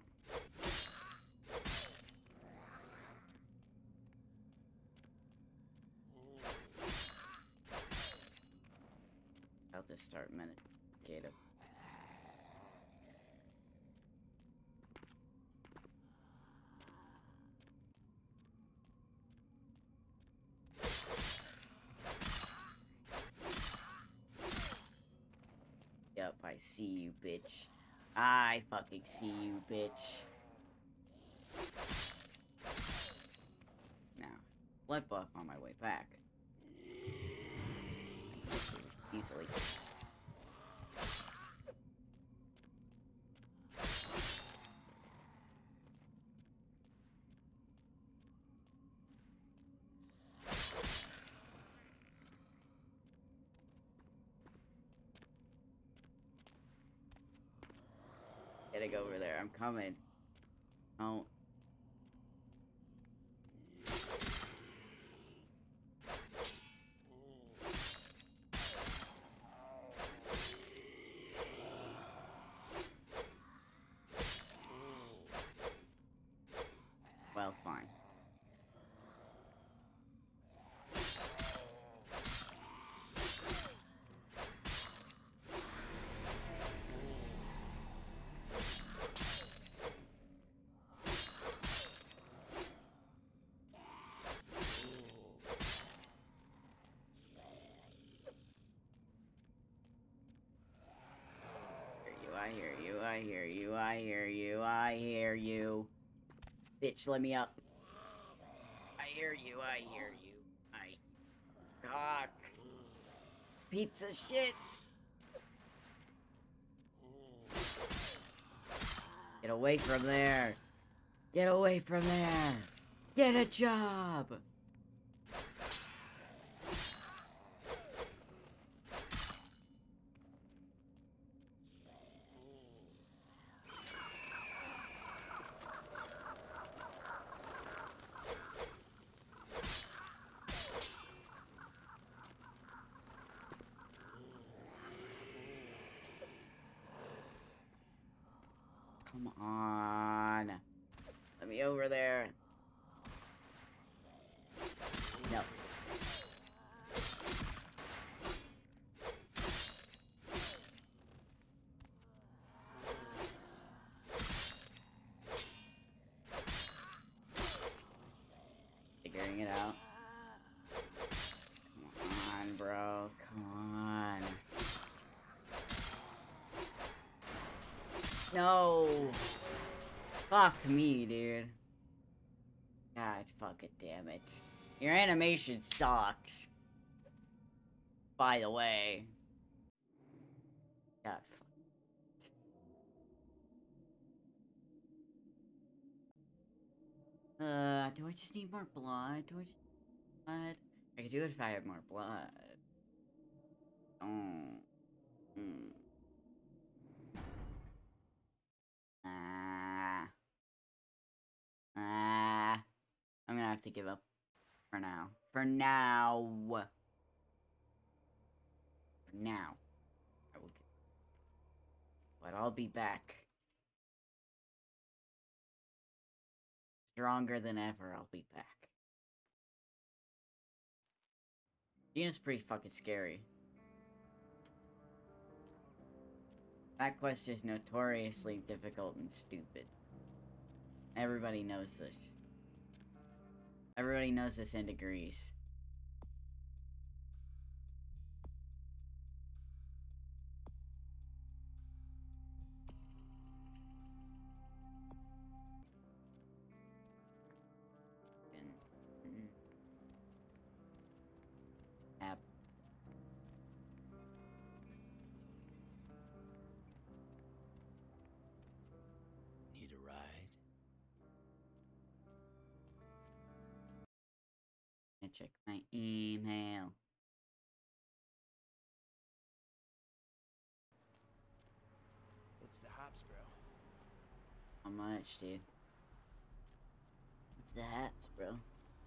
I'll just start meditating. Yup, I see you, bitch. I fucking see you, bitch. Now, blood buff on my way back. Easily. Gotta go over there. I'm coming. Oh. I hear you, I hear you, I hear you. Bitch, let me up. I hear you, I hear you. I... Cock. Pizza shit! Get away from there! Get away from there! Get a job! Come on. Let me over there. No. Figuring it out. Come on, bro. Come on. No. Fuck me, dude. God, fuck it, damn it. Your animation sucks. By the way. God, fuck. Uh, do I just need more blood? Do I just need blood? I could do it if I had more blood. Oh. Hmm. Ah. Ah. I'm gonna have to give up. For now. For now. For now. I will give. But I'll be back. Stronger than ever, I'll be back. Gina's pretty fucking scary. That quest is notoriously difficult and stupid. Everybody knows this. Everybody knows this and agrees. App. Need a ride? And check my email. What's the hops, bro? How much, dude? What's the hats, bro?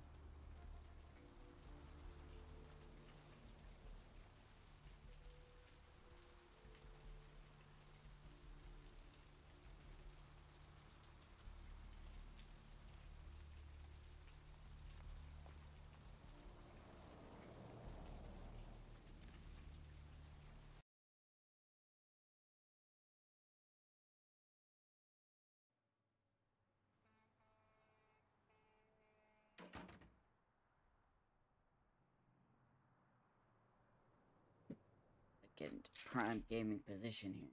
Get into prime gaming position here.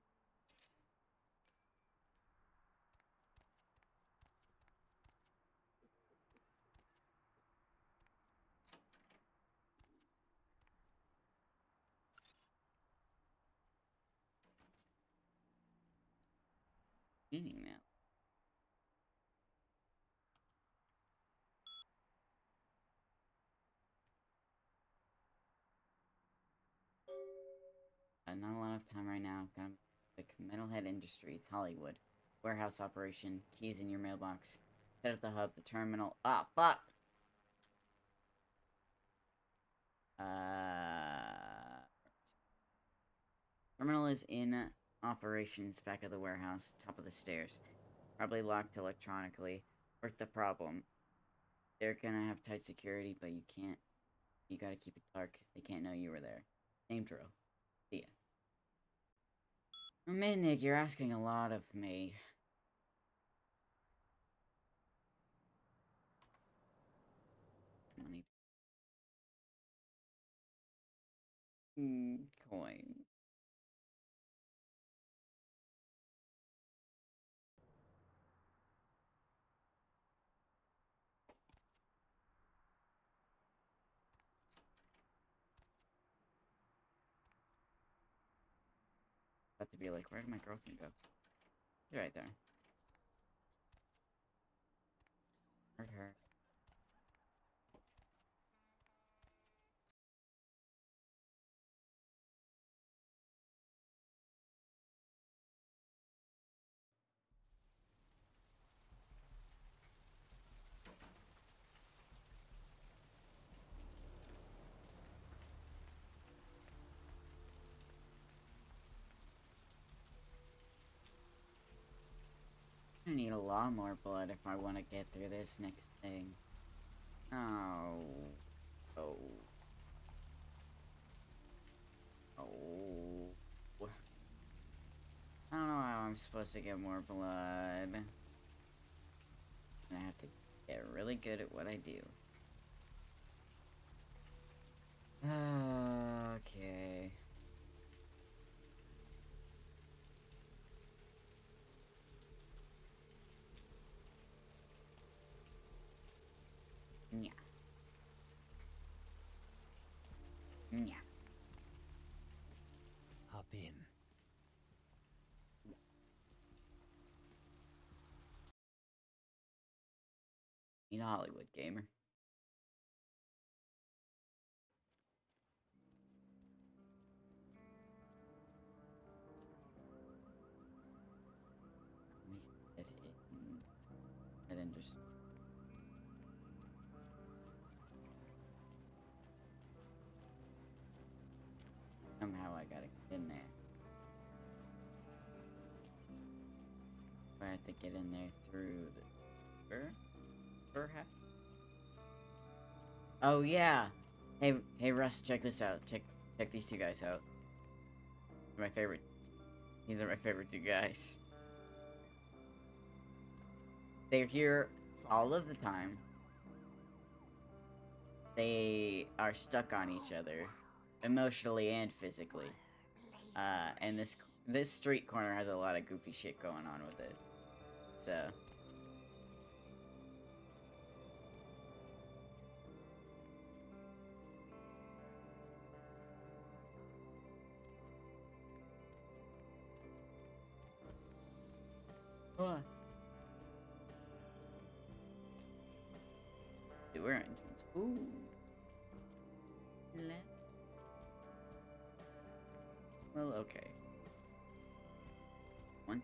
Email. Uh, not a lot of time right now. Got like Metalhead Industries, Hollywood. Warehouse operation. Keys in your mailbox. Set up the hub, the terminal. Ah, fuck! Uh... Terminal is in operations back of the warehouse, top of the stairs. Probably locked electronically. Work the problem. They're gonna have tight security, but you can't. You gotta keep it dark. They can't know you were there. Same drill. See ya. Oh man, Nick, you're asking a lot of me. Money. Hmm, coin. About to be like, where did my girlfriend go? She's right there. Heard her. I need a lot more blood if I want to get through this next thing. Oh. Oh. Oh. I don't know how I'm supposed to get more blood. I have to get really good at what I do. Okay. Yeah. Yeah. Hop in. In Hollywood, gamer. Let me fit in. I didn't just. Somehow I gotta get in there. I have to get in there through the fur? Fur hat? Oh yeah! Hey, hey Russ, check this out. Check, check these two guys out. My favorite. These are my favorite two guys. They're here all of the time. They are stuck on each other, emotionally and physically. Uh, and this this street corner has a lot of goofy shit going on with it. So. What? Sewer entrance. Ooh. Le well, okay. One.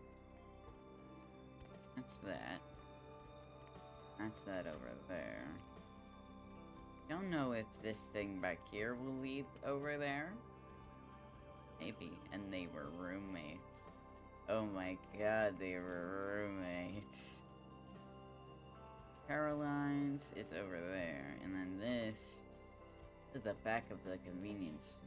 That's that. That's that over there. Don't know if this thing back here will lead over there. Maybe. And they were roommates. Oh my god, they were roommates. Caroline's is over there, and then this is the back of the convenience store.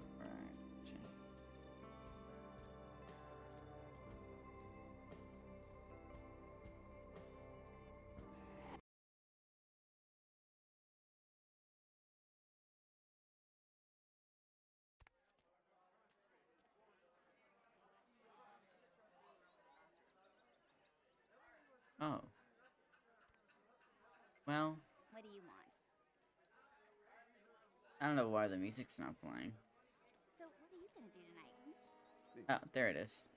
Oh. Well, What do you want? I don't know why the music's not playing. So, what are you gonna do tonight? Oh, there it is.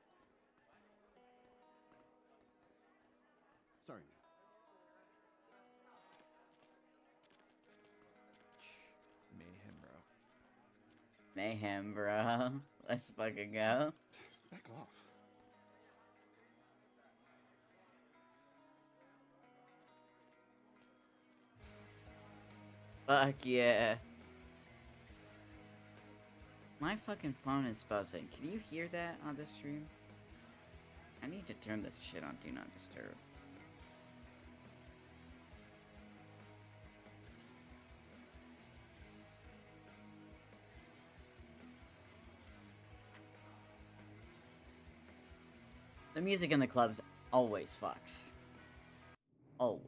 Sorry. Mayhem, bro. Mayhem, bro. Let's fucking go. Back off. Fuck yeah. My fucking phone is buzzing. Can you hear that on this stream? I need to turn this shit on Do Not Disturb. The music in the clubs always fucks. Always.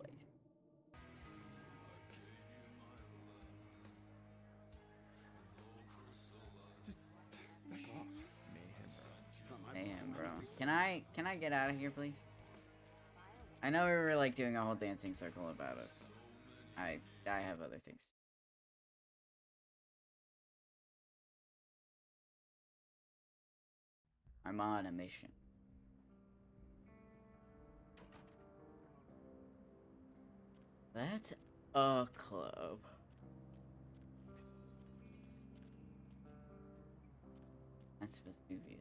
Back off. Mayhem, bro. Mayhem, bro. Can I can I get out of here, please? I know we were like doing a whole dancing circle about it. I I have other things. I'm on a mission. That's a club. That's Vesuvius.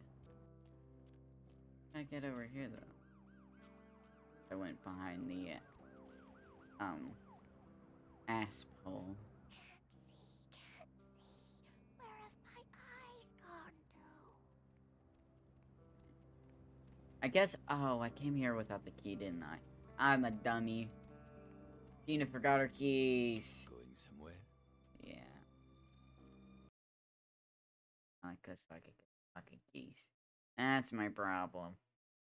I get over here though. I went behind the uh, um asp hole. Can't see, can't see. Where have my eyes gone to? I guess. Oh, I came here without the key, didn't I? I'm a dummy. Gina forgot her keys. Going somewhere? Yeah. I guess I could get fucking keys. That's my problem.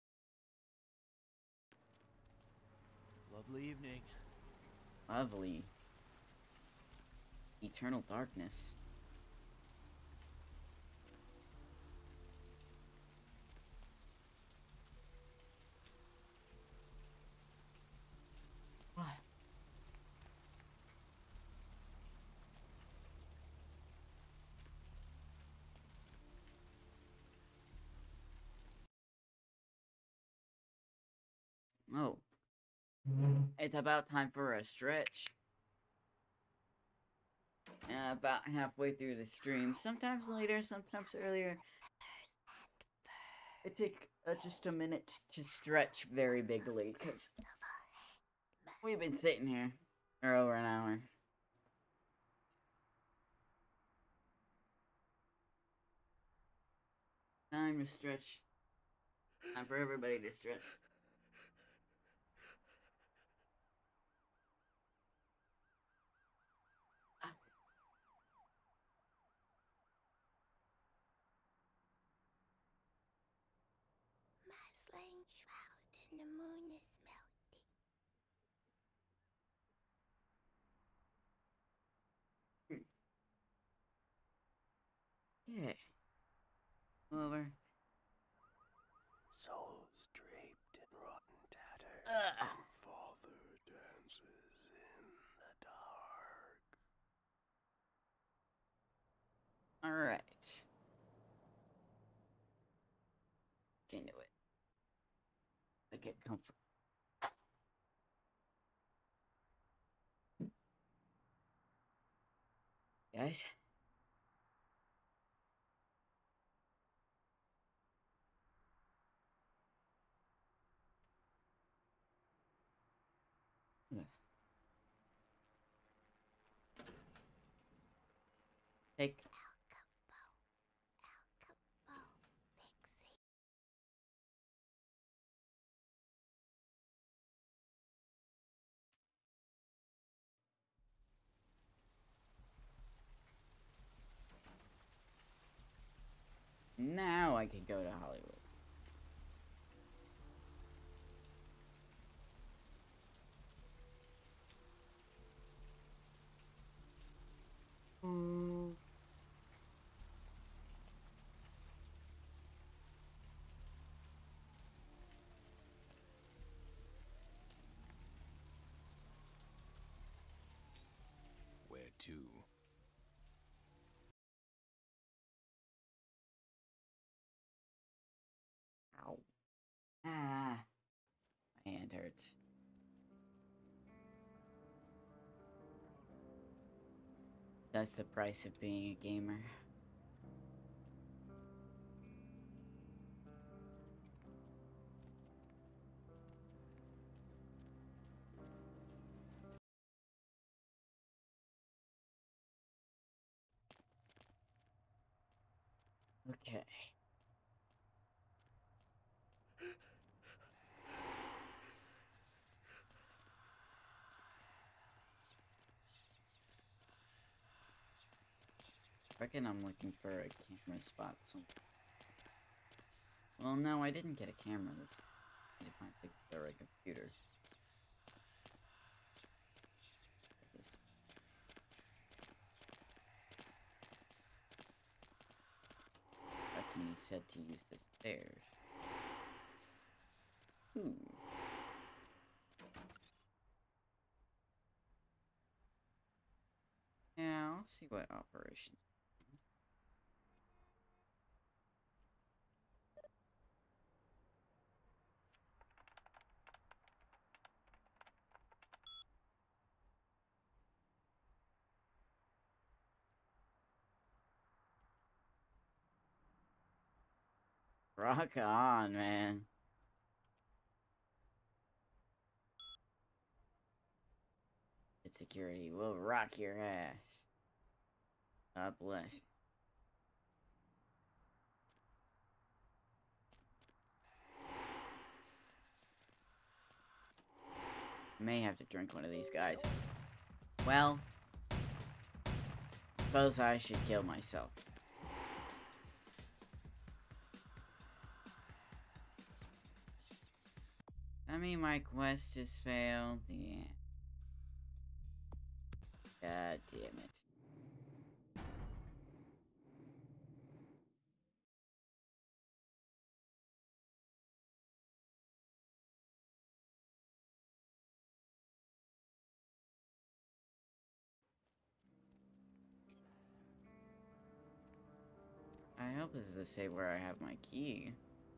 Lovely evening. Lovely. Eternal darkness. What? Oh. It's about time for a stretch. Uh, about halfway through the stream. Sometimes later, sometimes earlier. I take uh, just a minute to stretch very bigly, because we've been sitting here for over an hour. Time to stretch. Time for everybody to stretch. Muslin shrouded in the moon is melting. Yeah. Over. Souls draped in rotten tatters. Ugh. And father dances in the dark. Alright. Can do it. I get comfort. Guys? Ugh. Take. Now I can go to Hollywood. Mm. Where to? Ow. Ah. My hand hurts. That's the price of being a gamer. Okay. I reckon I'm looking for a camera spot somewhere. Well, no, I didn't get a camera this time. I did find the right computer. This. I can be said to use the stairs. Ooh. Now, let's see what operations. Rock on, man. The security will rock your ass. God bless. May have to drink one of these guys. Well, suppose I should kill myself. I mean, my quest has failed. Yeah. God damn it. I hope this is the save where I have my key.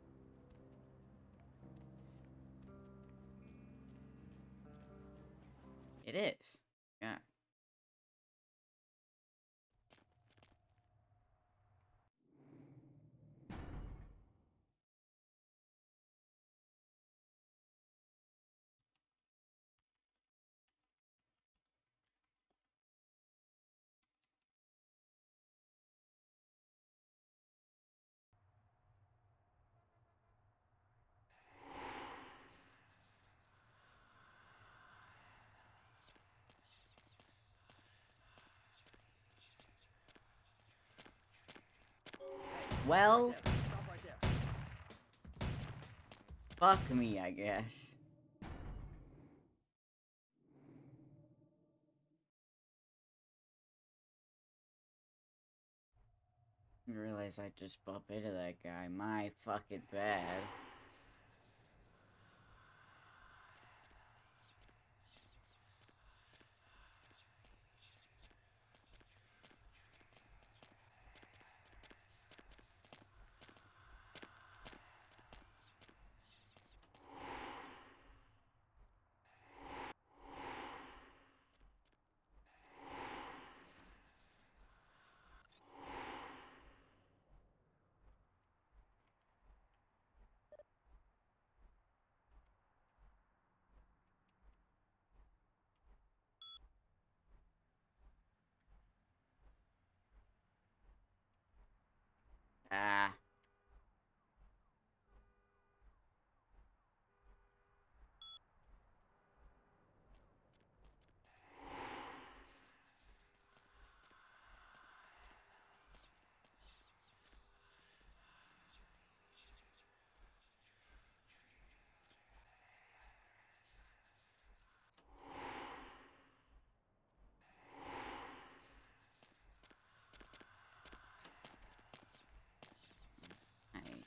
It is. Yeah. Well, fuck me, I guess. I realize I just bumped into that guy. My fucking bad. Ah. Right.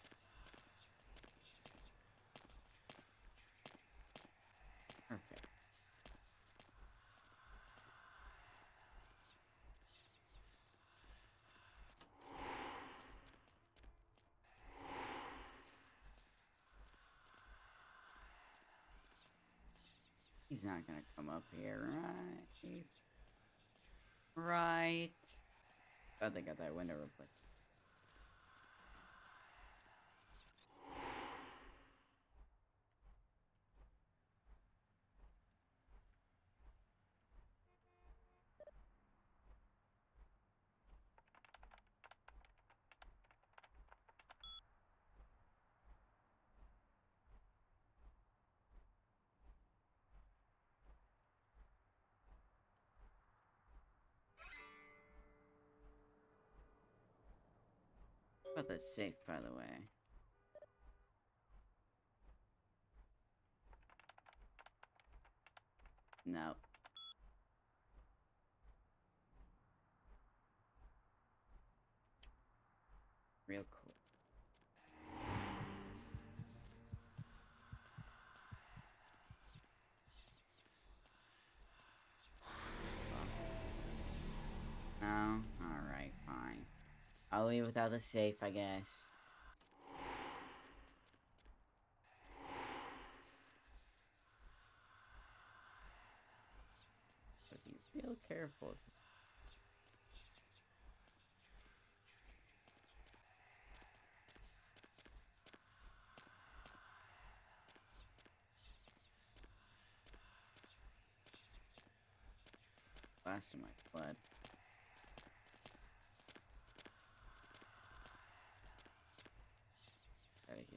Perfect. He's not gonna come up here, right? Right. Oh, they got that window replaced. About the safe, by the way. No. Real cool. No? Alright, fine. I'll leave without the safe, I guess. But be real careful. last of my blood. Out of here.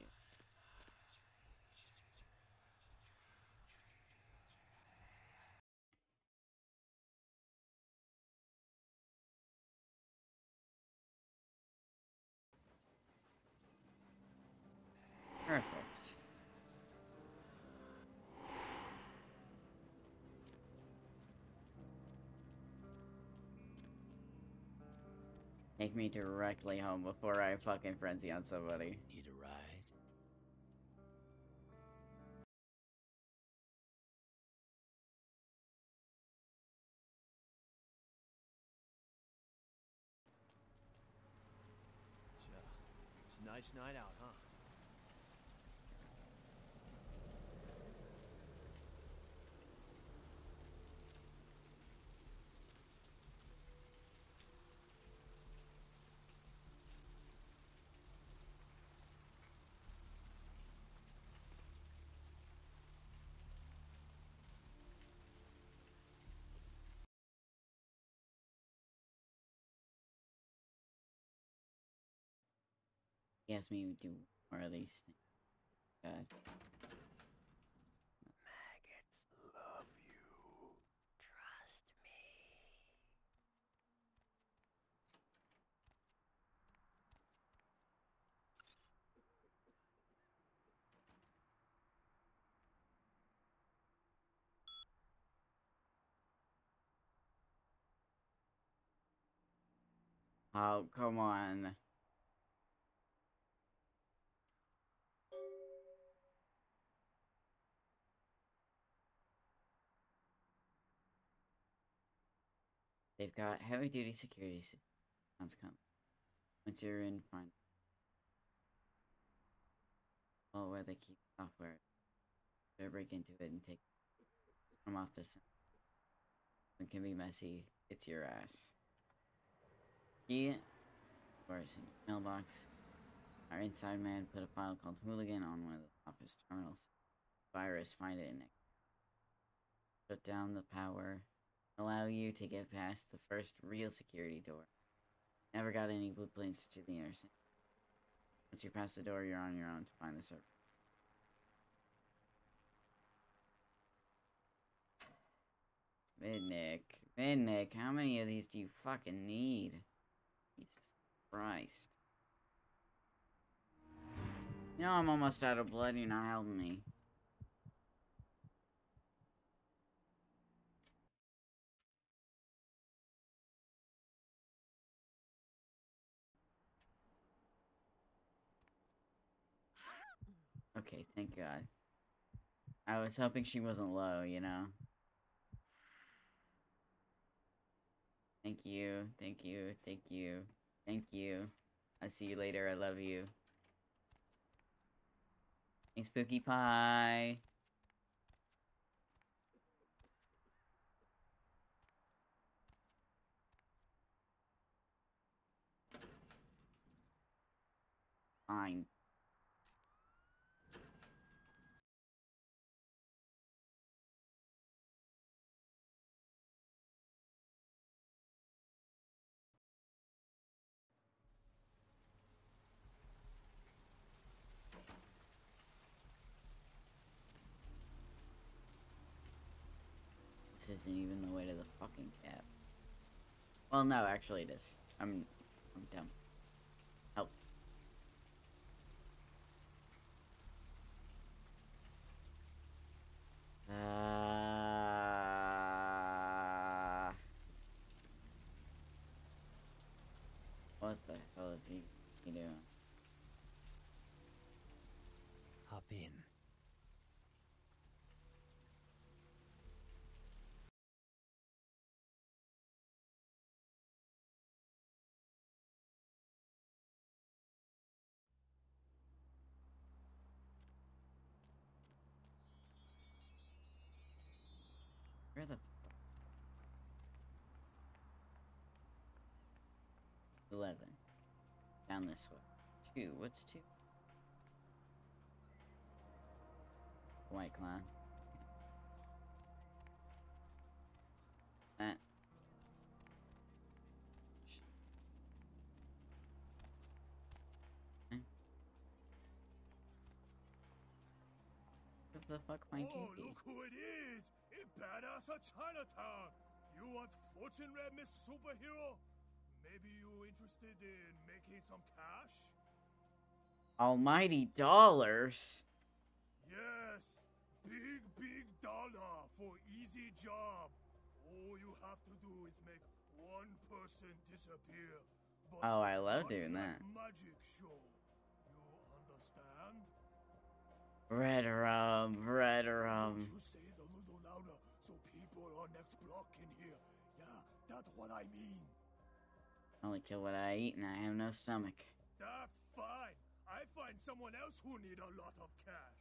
Perfect. Take me directly home before I fucking frenzy on somebody. Need a ride? So, it's a nice night out, huh? He asked me to do more of these things. God. Maggots love you. Trust me. Oh, come on. They've got heavy duty security sounds come. Once you're in, fine. Oh, where they keep software. Better break into it and take them off this. It can be messy. It's your ass. Key, of course, in your mailbox. Our inside man put a file called Hooligan on one of the office terminals. Virus, find it and shut down the power. Allow you to get past the first real security door. Never got any blueprints to the intersection. Once you pass the door, you're on your own to find the server. Midnick. Midnick, how many of these do you fucking need? Jesus Christ. You know I'm almost out of blood, you're not helping me. Okay, thank God. I was hoping she wasn't low, you know? Thank you, thank you, thank you, thank you. I'll see you later, I love you. Hey, Spooky Pie! Fine. This isn't even the way to the fucking cab. Well, no, actually it is. I'm... I'm dumb. Help. Uh... What the hell is he, he doing? Hop in. Where the... Eleven. Down this way. Two. What's two? White clown. That. the fuck might you Oh, be? look who it is! A badass of Chinatown! You want fortune red, Miss Superhero? Maybe you interested in making some cash? Almighty dollars? Yes! Big, big dollar for easy job. All you have to do is make one person disappear. But Oh, I love not doing like that. magic show. You understand? Red rum, red rum. Don't you say it a little louder so people on next block can hear? Yeah, that's what I mean. I only kill what I eat and I have no stomach. That's fine. I find someone else who need a lot of cash.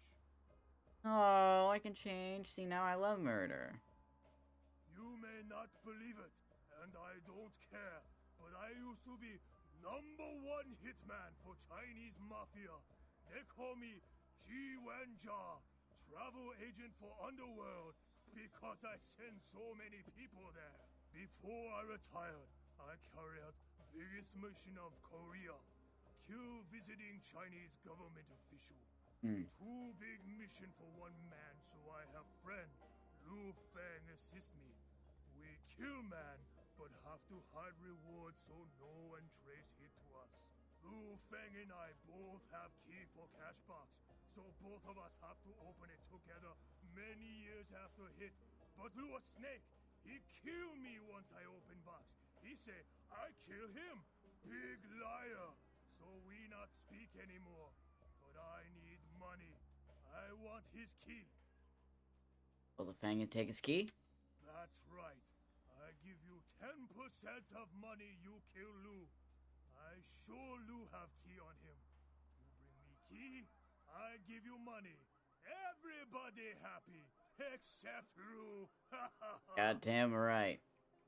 Oh, I can change. See, now I love murder. You may not believe it, and I don't care, but I used to be number one hitman for Chinese mafia. They call me Ji Wenjia, travel agent for Underworld, because I send so many people there. Before I retired, I carried out biggest mission of Korea. Kill visiting Chinese government official. Mm. Two big mission for one man, so I have friend Lu Feng assist me. We kill man, but have to hide reward so no one trace it to us. Lu Feng and I both have key for cash box, so both of us have to open it together many years after hit. But Lu a snake, he kill me once I open box. He say I kill him. Big liar. So we not speak anymore. But I need money. I want his key. Will the Fang and take his key? That's right. I give you ten percent of money you kill Lu. I sure Lu have key on him. You bring me key, I give you money. Everybody happy, except Lu. Goddamn right.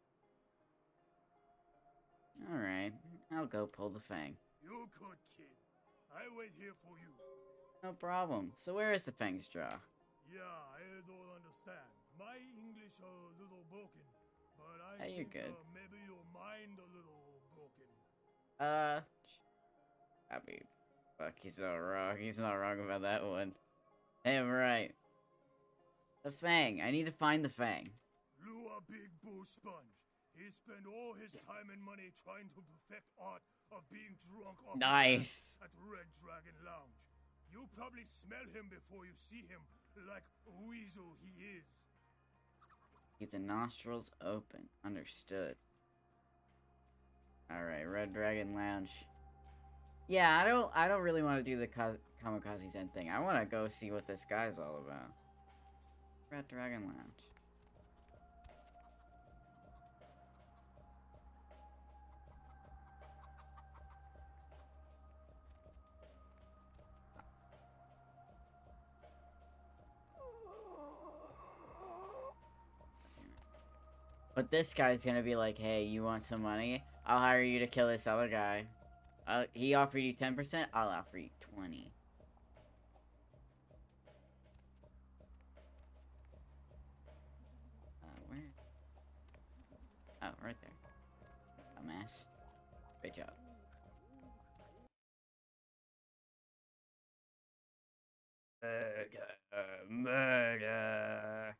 Alright, I'll go pull the Fang. You good kid. I wait here for you. No problem. So where is the Fang's jaw? Yeah, I don't understand. My English a little broken, but I Hey, you're think good. Uh, maybe your mind a little broken. Uh, I mean, fuck, he's not wrong. He's not wrong about that one. Damn right. The Fang. I need to find the Fang. Lu a big boo sponge. He spent all his time and money trying to perfect art of being drunk off his Nice. ass at Red Dragon Lounge. You probably smell him before you see him, like weasel he is. Keep the nostrils open. Understood. Alright, Red Dragon Lounge. Yeah, I don't I don't really want to do the Kamikaze Zen thing. I want to go see what this guy's all about. Red Dragon Lounge. But this guy's gonna be like, hey, you want some money? I'll hire you to kill this other guy. Uh, he offered you ten percent, I'll offer you twenty. Uh, where? Oh, right there. Dumbass. Great job. Murder, murder.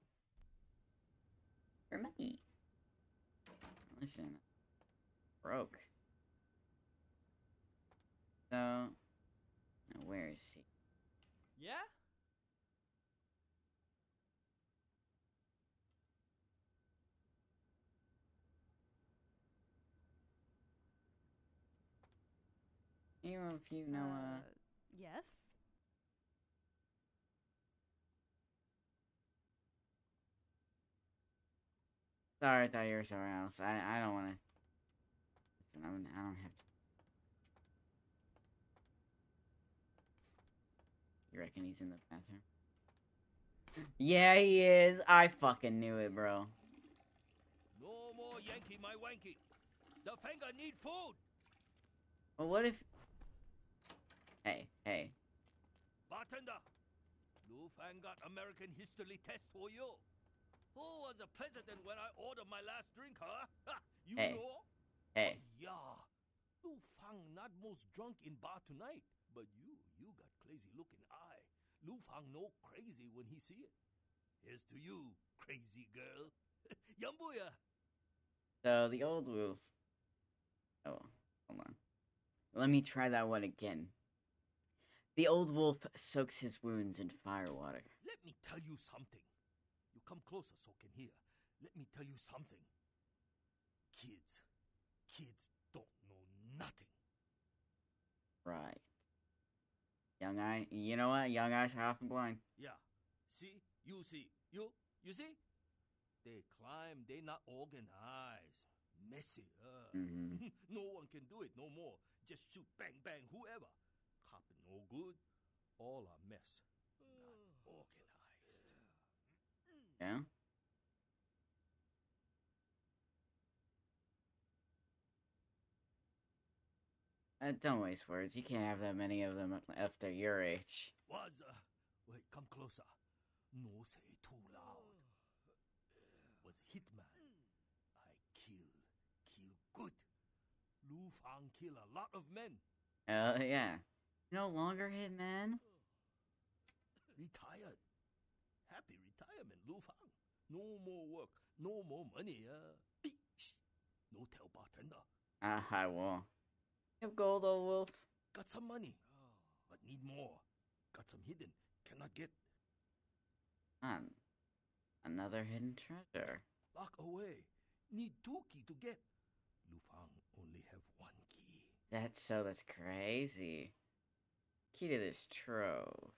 For me. Listen, broke. So, now where is he? Yeah? You know, if you know, uh, Yes? sorry, I thought you were somewhere else. I I don't want to. Listen, I'm, I don't have to. You reckon he's in the bathroom? Yeah, he is. I fucking knew it, bro. No more Yankee, my wanky. The finger need food. Well, what if? Hey, hey. Bartender, Lu Fang got American history test for you. Who was the president when I ordered my last drink, huh? Ha, you Hey. know? Hey. Oh, yeah. Lu Fang not most drunk in bar tonight, but you, you got crazy looking eye. Lu Fang no crazy when he see it. Here's to you, crazy girl. Yambuya! So the old wolf. Oh, hold on. Let me try that one again. The old wolf soaks his wounds in fire water. Let me tell you something. You come closer so can hear. Let me tell you something. Kids, kids don't know nothing. Right. Young eye. You know what? Young eyes are often blind. Yeah. See? You see. You? You see? They climb. They not organized. Messy. Uh. Mm-hmm. No one can do it no more. Just shoot, bang, bang, whoever. Cop no good. All a mess. Not organized. Yeah? Uh, don't waste words. You can't have that many of them after your age. Was, uh, wait, come closer. No say too loud. Was hitman. I kill, kill good. Lu Fang kill a lot of men. Oh, yeah. No longer hitman? Retired. Happy retirement, Lu Fang. No more work, no more money. Uh, eh, shh. No tell bartender. Ah, I will. You have gold, old wolf? Got some money, but need more. Got some hidden, cannot get. Um, another hidden treasure. Lock away. Need two key to get. Lu Fang only have one key. That's so, that's crazy. Key to this trove.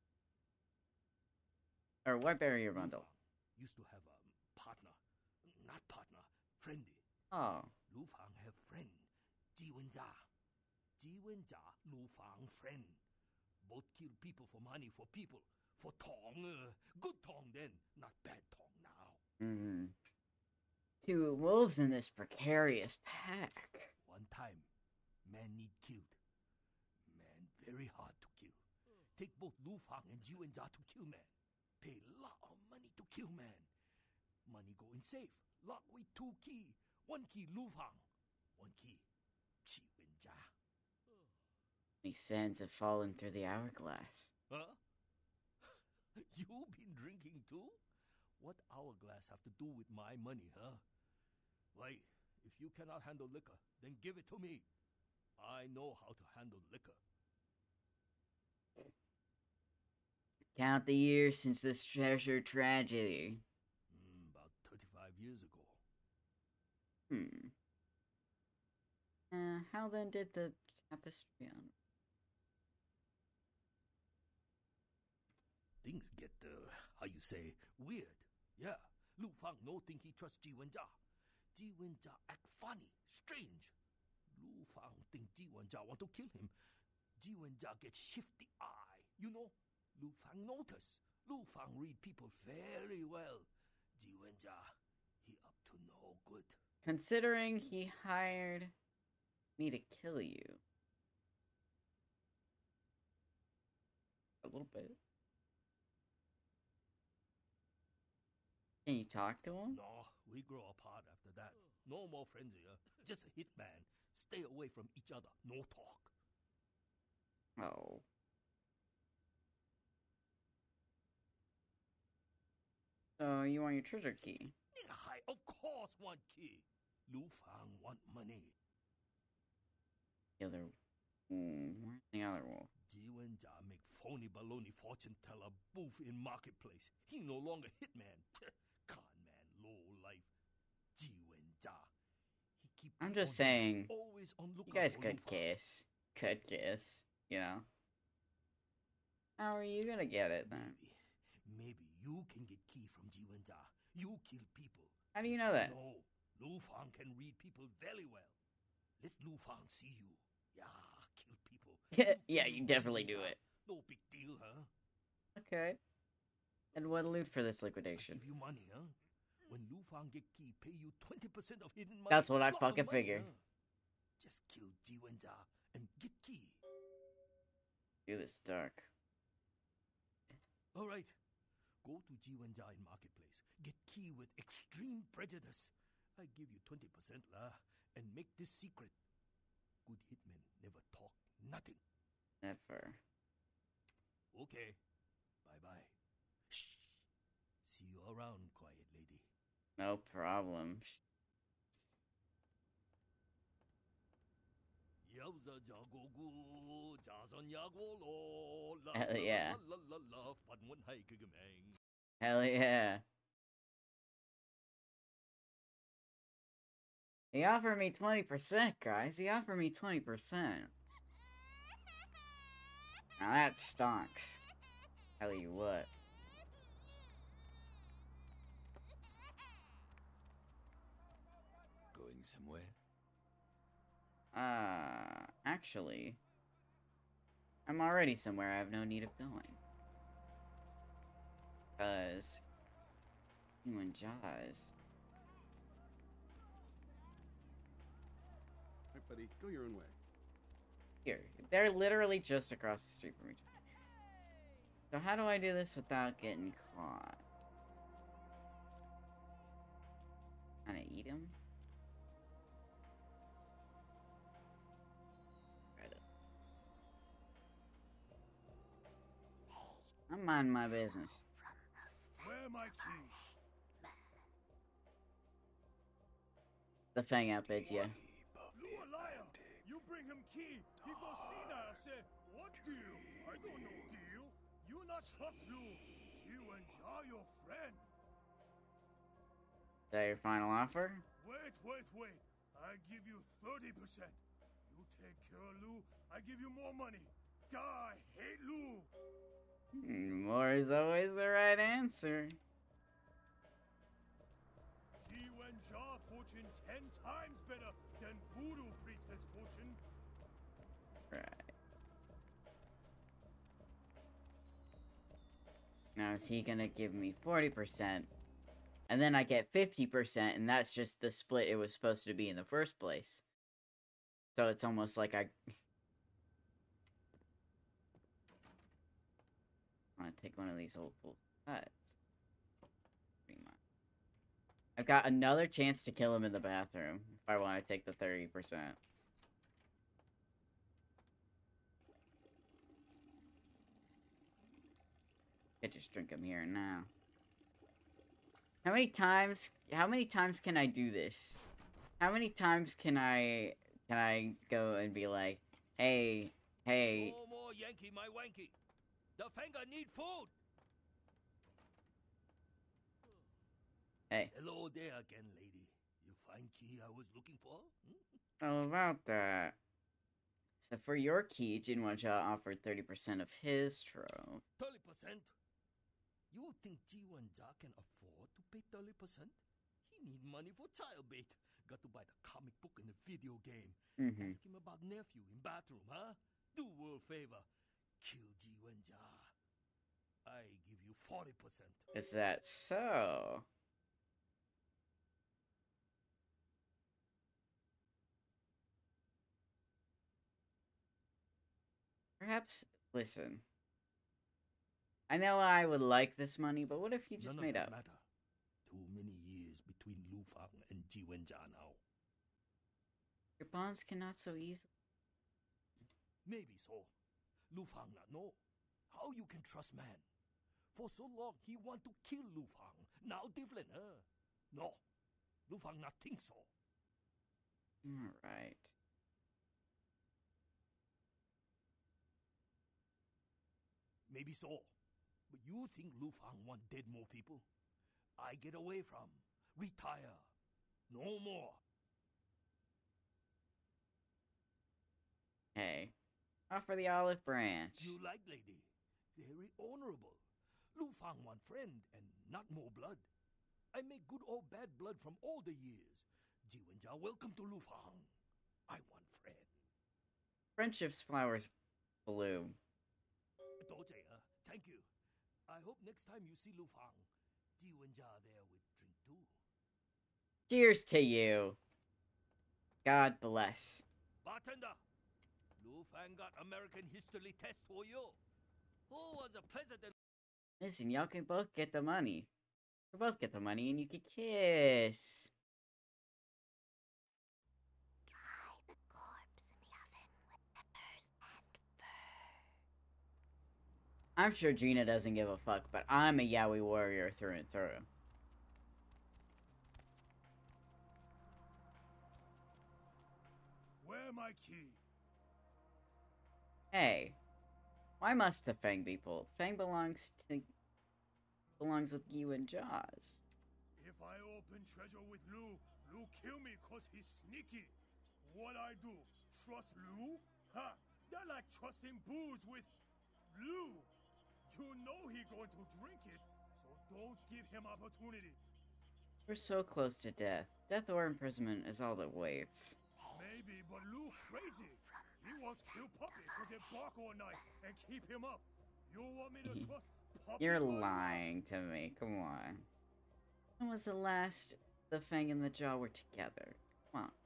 Or what barrier Lu bundle? Fang used to have a partner. Not partner, friendy. Oh. Lu Fang have friend. Ji Wenjia. Ji Wenjia, Lu Fang friend. Both kill people for money, for people. For tong. Uh, good tong then, not bad tong now. Mm-hmm. Two wolves in this precarious pack. One time, man need killed. Man very hard to kill. Take both Lu Fang and Ji Wenjia to kill man. Pay lot of money to kill man. Money go in safe. Lock with two key. One key Lu Fang. One key Ji Wenjia. Many sands have fallen through the hourglass. Huh? You been drinking too? What hourglass have to do with my money, huh? Wait, if you cannot handle liquor, then give it to me. I know how to handle liquor. Count the years since this treasure tragedy. Mm, about thirty-five years ago. Hmm. Uh, how then did the tapestry on? Things get, uh, how you say, weird. Yeah, Lu Fang no think he trust Ji Wenjia. Ji Wenjia act funny, strange. Lu Fang think Ji Wenjia want to kill him. Ji Wenjia get shifty eye. You know, Lu Fang notice. Lu Fang read people very well. Ji Wenjia, he up to no good. Considering he hired me to kill you. A little bit. Can you talk to him? No, we grow apart after that. No more friends here. Just a hitman. Stay away from each other. No talk. Oh. So you want your treasure key? Nigga, hi, of course want key. Lu Fang want money. The other. Mm, where's the other wolf? Ji Wenjia make phony baloney fortune teller booth in marketplace. He no longer hitman. Con man, low life. Ji Wenjia. He keep. I'm people just saying. Always on lookout. You guys for could Lu Fang. kiss. Could kiss. You know? How are you gonna get it then? Maybe, maybe you can get key from Ji Wenjia. You kill people. How do you know that? No, Lu Fang can read people very well. Let Lu Fang see you. Yeah, kill people. Yeah, kill you Ji definitely do Wenjia. it. No big deal, huh? Okay. And what loot for this I liquidation? give you money, huh? When Lu Fang get key, pay you twenty percent of hidden money. That's what I Lot of fucking money, figured. huh? Just kill Ji Wenjia and get key. Do this dark. All right. Go to Ji Wenjia in marketplace. Get key with extreme prejudice. I give you twenty percent lah, and make this secret. Good hitmen never talk nothing. Never. Okay. Bye-bye. Shh. See you around, quiet lady. No problem. Hell yeah. Hell yeah. He offered me twenty percent, guys. He offered me twenty percent. Now that stonks. Tell you what. Going somewhere? Uh, actually, I'm already somewhere I have no need of going. Cause, you and Jaws. Right, buddy, go your own way. Here, they're literally just across the street from each other. So how do I do this without getting caught? Kinda eat him? I'm minding my business. Where my key? The fang out bids you. You a liar! You bring him key. He go see now. Say, what deal? I don't know deal. You not trust Lu. You and Ja your friend. Is that your final offer? Wait, wait, wait. I give you thirty percent. You take care of Lu, I give you more money. God, I hate Lu. Hmm, more is always the right answer. Ji Wen Ja fortune ten times better than Voodoo Priestess fortune. Right. Now is he gonna give me forty percent? And then I get fifty percent, and that's just the split it was supposed to be in the first place. So it's almost like I... I want to take one of these old full cuts. Pretty much. I've got another chance to kill him in the bathroom, if I want to take the thirty percent. Could just drink him here and now. How many times, how many times can I do this? How many times can I, can I go and be like, hey, hey. No more Yankee, my wanky. The finger need food. Hey. Hello there again, lady. You find key I was looking for? Hmm? So about that. So for your key, Jinwaja offered thirty percent of his trove. thirty percent? You think Ji Wen Ja can afford to pay thirty percent? He need money for child bait. Got to buy the comic book and the video game. Mm-hmm. Ask him about nephew in bathroom, huh? Do world favor. Kill Ji Wen Ja. I give you forty percent. Is that so? Perhaps, listen. I know I would like this money, but what if you just None made of up? that matter. Too many years between Lu Fang and Ji Wen Ja now. Your bonds cannot so easily. Maybe so. Lu Fang not know. How you can trust man? For so long he want to kill Lu Fang. Now different, huh? No. Lu Fang not think so. Alright. Maybe so. But you think Lu Fang want dead more people? I get away from. Retire. No more. Hey. Offer the olive branch. You like lady. Very honorable. Lu Fang want friend and not more blood. I make good or bad blood from all the years. Ji Wen Ja, welcome to Lu Fang. I want friend. Friendship's flowers bloom. Doje, uh, thank you. I hope next time you see Lu Fang, Ji Wen Ja there with drink too. Cheers to you. God bless. Bartender, Lu Fang got American history test for you. Who was the president? Listen, y'all can both get the money. We'll both get the money and you can kiss. Dry the corpse in the oven with peppers and fur. I'm sure Gina doesn't give a fuck, but I'm a yaoi warrior through and through. Where my key? Hey, why must the Fang be pulled? Fang belongs to belongs with you and Jaws. If I open treasure with Lou, Lou kill me cause he's sneaky. What I do? Trust Lou? Ha! That like trusting booze with Lou. You know he going to drink it, so don't give him opportunity. We're so close to death. Death or imprisonment is all that waits. Maybe, but Lou crazy. He wants kill Puppy cause it bark all night and keep him up. You want me to trust Puppy? You're my lying to me. Come on. When was the last the Fang and the Jaw were together? Come on.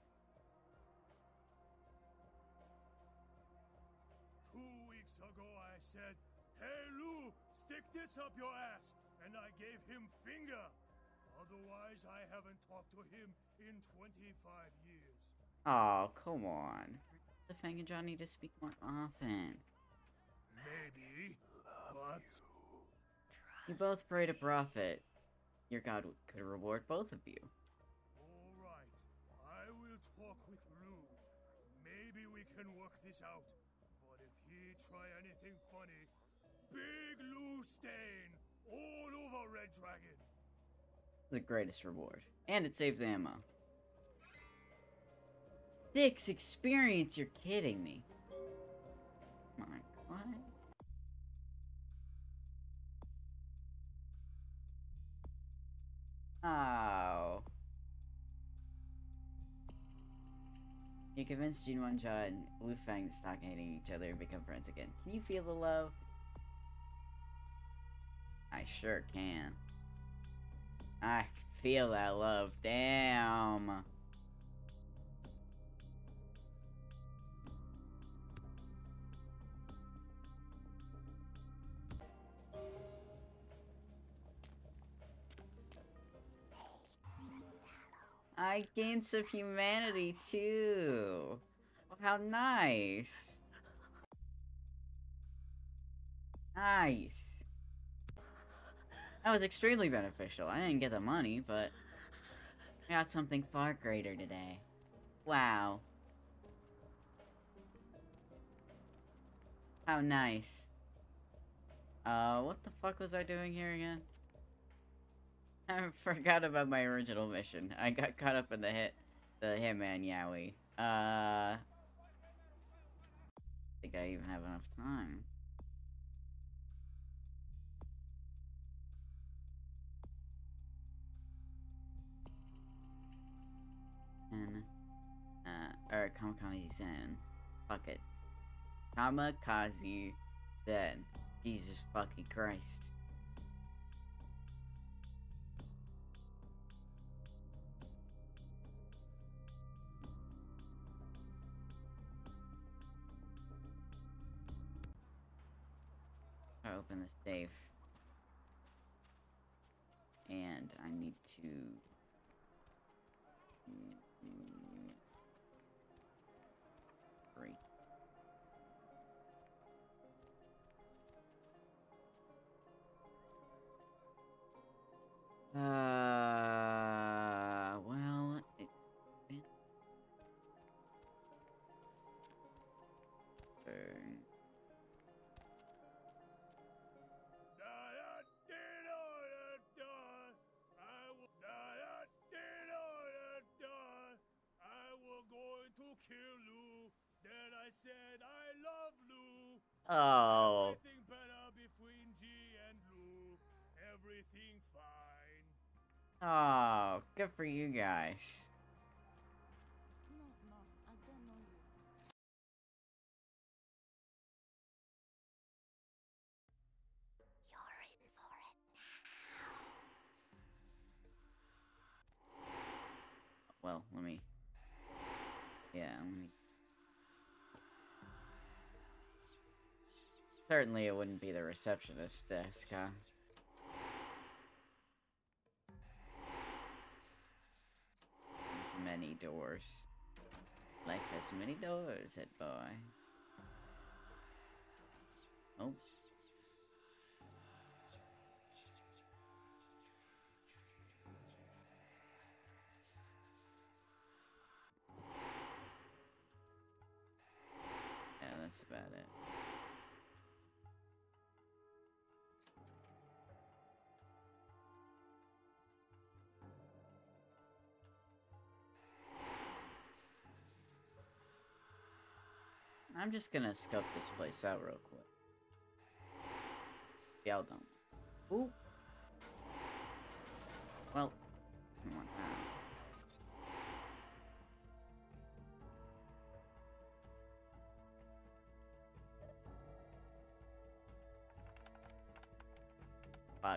Two weeks ago I said, "Hey Lou, stick this up your ass," and I gave him finger. Otherwise, I haven't talked to him in twenty-five years. Oh, come on. The Fang and Jaw need to speak more often. Maybe, but You both pray to Prophet. Your god could reward both of you. all right. I will talk with Lou. Maybe we can work this out. But if he try anything funny, big Lou stain all over Red Dragon. The greatest reward. And it saves ammo. Six experience, you're kidding me. My god. Oh. You convinced Jinwan Jia and Lu Fang to stop hating each other and become friends again. Can you feel the love? I sure can. I feel that love. Damn. I gained some humanity too. How nice. Nice. That was extremely beneficial. I didn't get the money, but I got something far greater today. Wow. How nice. Uh, what the fuck was I doing here again? I forgot about my original mission. I got caught up in the hit, the Hitman Yaoi. Uh, I think I even have enough time. And, uh, or Kamikaze Zen. Fuck it. Kamikaze Zen. Jesus fucking Christ. I open the safe. And I need to... Great. Uh, well, it's been... Uh, I was going to kill Lou. Then I said I love Lou. Oh. Everything better between G and Lou. Everything fine. Oh, good for you guys. No, no, I don't know you. You're in for it now. Well, let me... Yeah, let me... Certainly it wouldn't be the receptionist's desk, huh? There's many doors. Life has many doors, head boy. Oh. about it. I'm just gonna scope this place out real quick. Y'all don't. Ooh. Well, I don't want that. Fuck.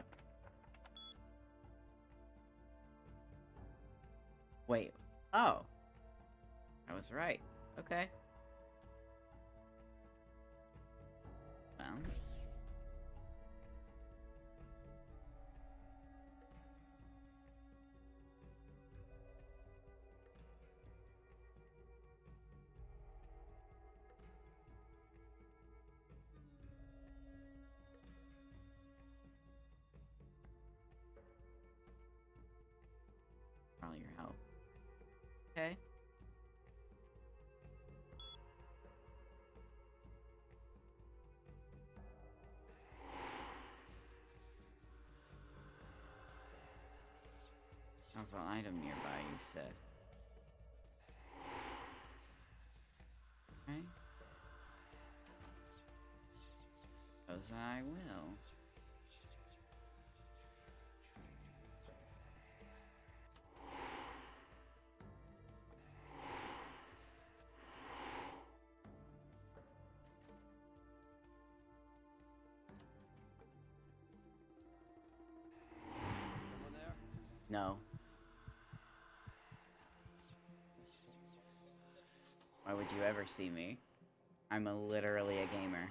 Wait. Oh. I was right. Okay. Well. All your help. Okay. Powerful item nearby, you said. Okay. Suppose I will. Someone there? No. Why would you ever see me? I'm a, literally a gamer.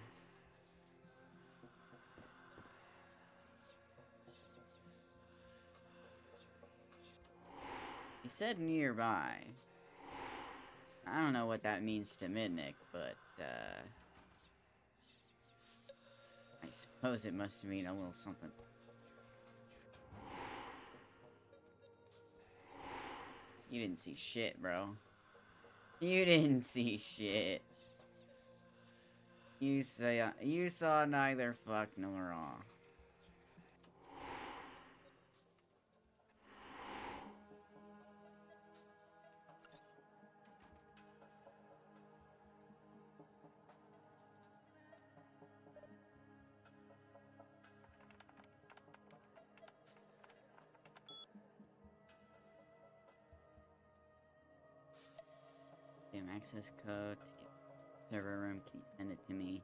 He said nearby. I don't know what that means to Midnick, but, uh... I suppose it must mean a little something. You didn't see shit, bro. You didn't see shit. You say uh, you saw neither fuck nor all. Damn access code to get server room. Can you send it to me?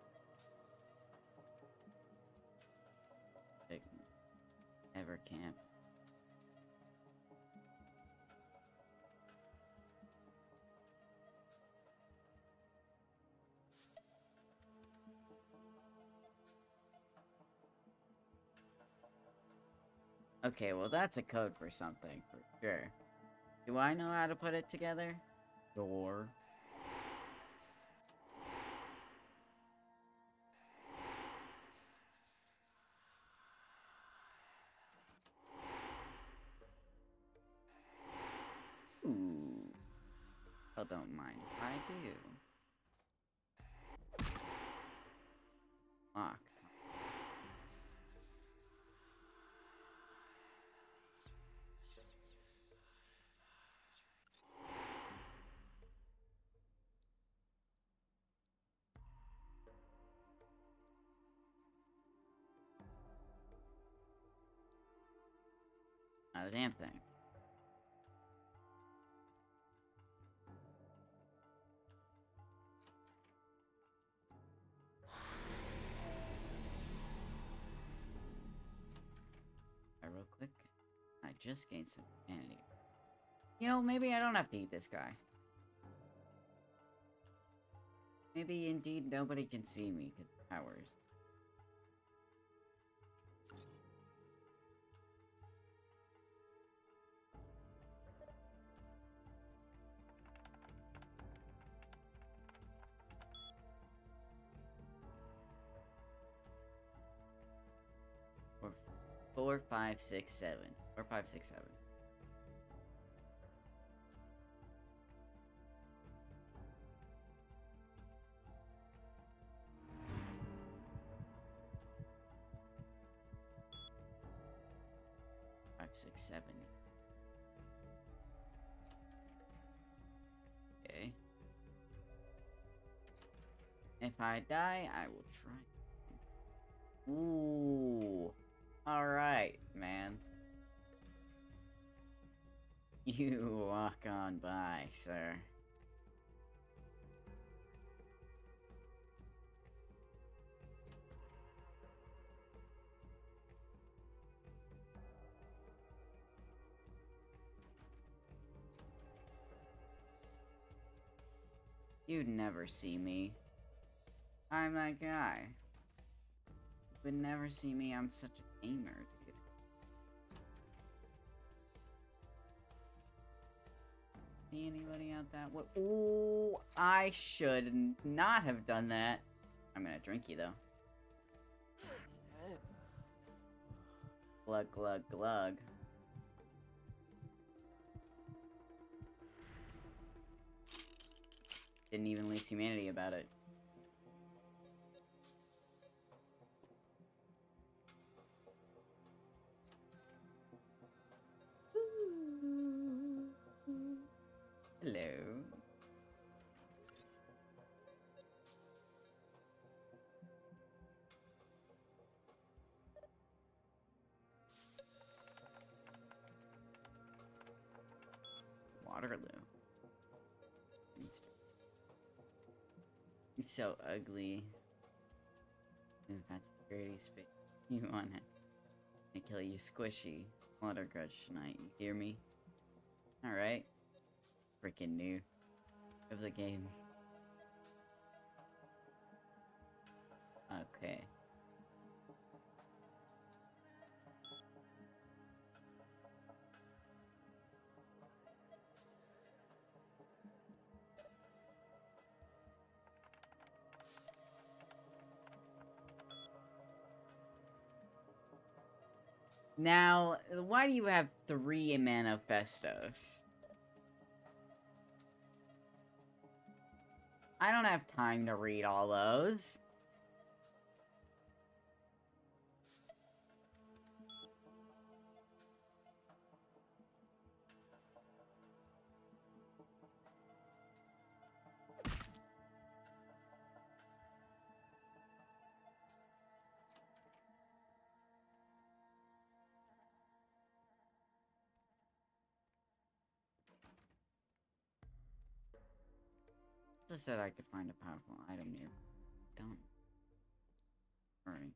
Big Ever camp. Okay, well that's a code for something, for sure. Do I know how to put it together? Door. Ooh. Oh, don't mind if I do. Locked. Not a damn thing. Alright, real quick. I just gained some humanity. You know, maybe I don't have to eat this guy. Maybe indeed nobody can see me because of powers. Four, four, five, six, seven. Four, five, six, seven. six, seven. Okay. If I die, I will try. Ooh. Alright, man. You walk on by, sir. You'd never see me. I'm that guy. You would never see me, I'm such a gamer, dude. See anybody out that way? Ooh, I should not have done that. I'm gonna drink you, though. Glug, glug, glug. Didn't even lose humanity about it. Hello. Waterloo. You're so ugly. And if that's Grady space you want it. I kill you squishy. Slaughter grudge tonight, you hear me? Alright. Freaking new of the game. Okay. Now, why do you have three manifestos? I don't have time to read all those. Just said I could find a powerful item here. Don't. Alright.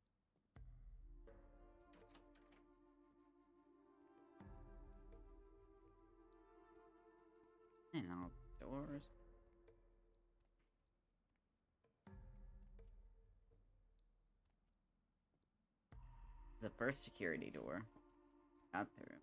And all doors. The first security door. Got through.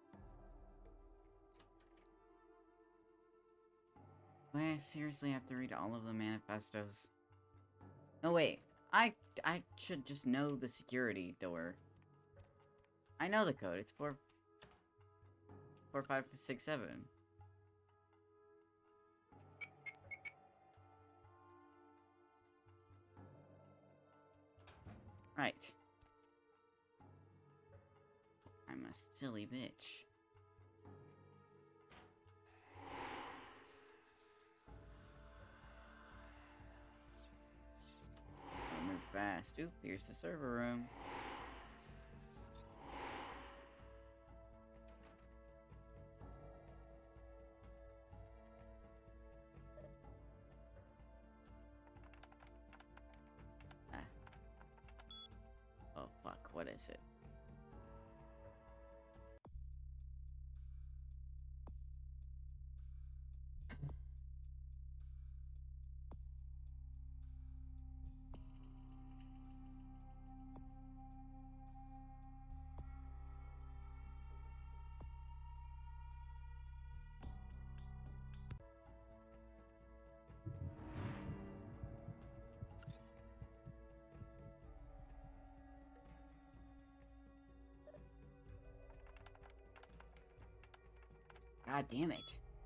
Do I seriously have to read all of the manifestos? No, wait. I I should just know the security door. I know the code. It's four, four, five, six, seven. Right. I'm a silly bitch. Move fast. Oop, here's the server room. Ah. Oh fuck, what is it? God damn it.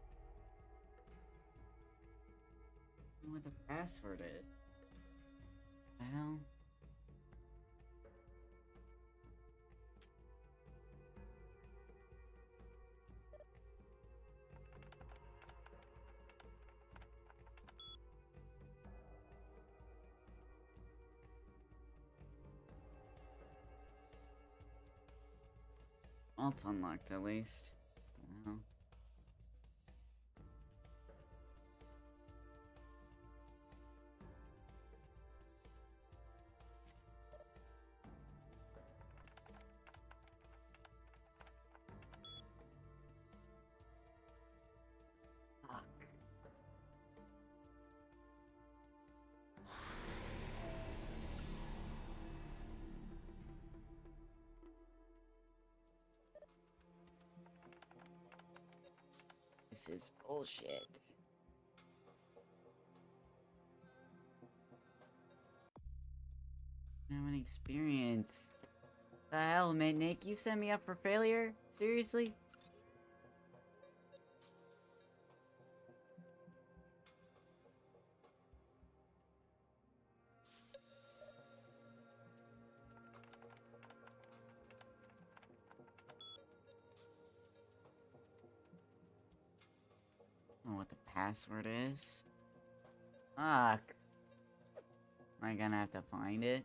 I don't know what the password is. The hell? vault's unlocked at least. Wow. This is bullshit. I don't have any experience. The hell, man, Nick? You set me up for failure? Seriously? I don't know what the password is. Fuck. Am I gonna have to find it?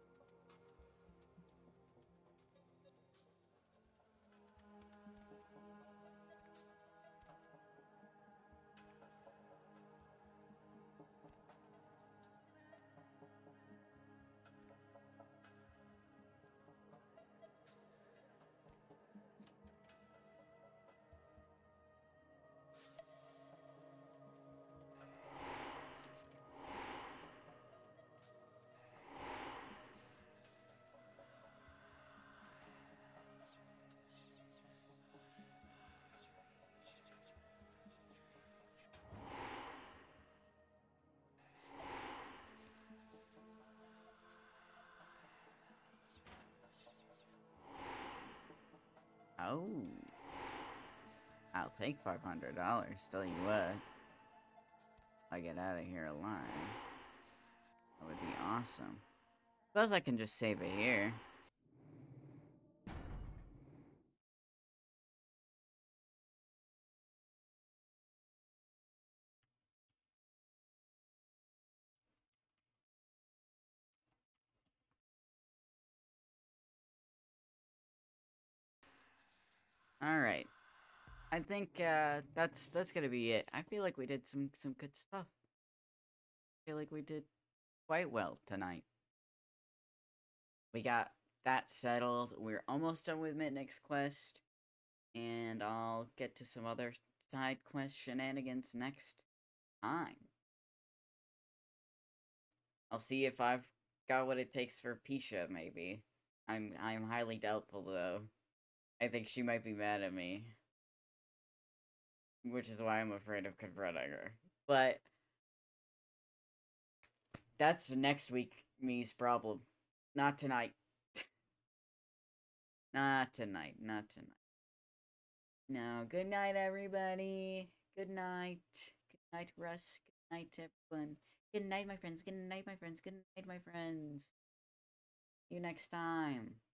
Oh. I'll take five hundred dollars, tell you what. If I get out of here alive. That would be awesome. Suppose I can just save it here. Alright. I think uh, that's that's gonna be it. I feel like we did some, some good stuff. I feel like we did quite well tonight. We got that settled. We're almost done with Midnick's quest. And I'll get to some other side quest shenanigans next time. I'll see if I've got what it takes for Pisha, maybe. I'm I'm highly doubtful, though. I think she might be mad at me. Which is why I'm afraid of confronting her. But that's next week me's problem. Not tonight. Not tonight. Not tonight. No, good night, everybody. Good night. Good night, Russ. Good night, everyone. Good night, my friends. Good night, my friends. Good night, my friends. See you next time.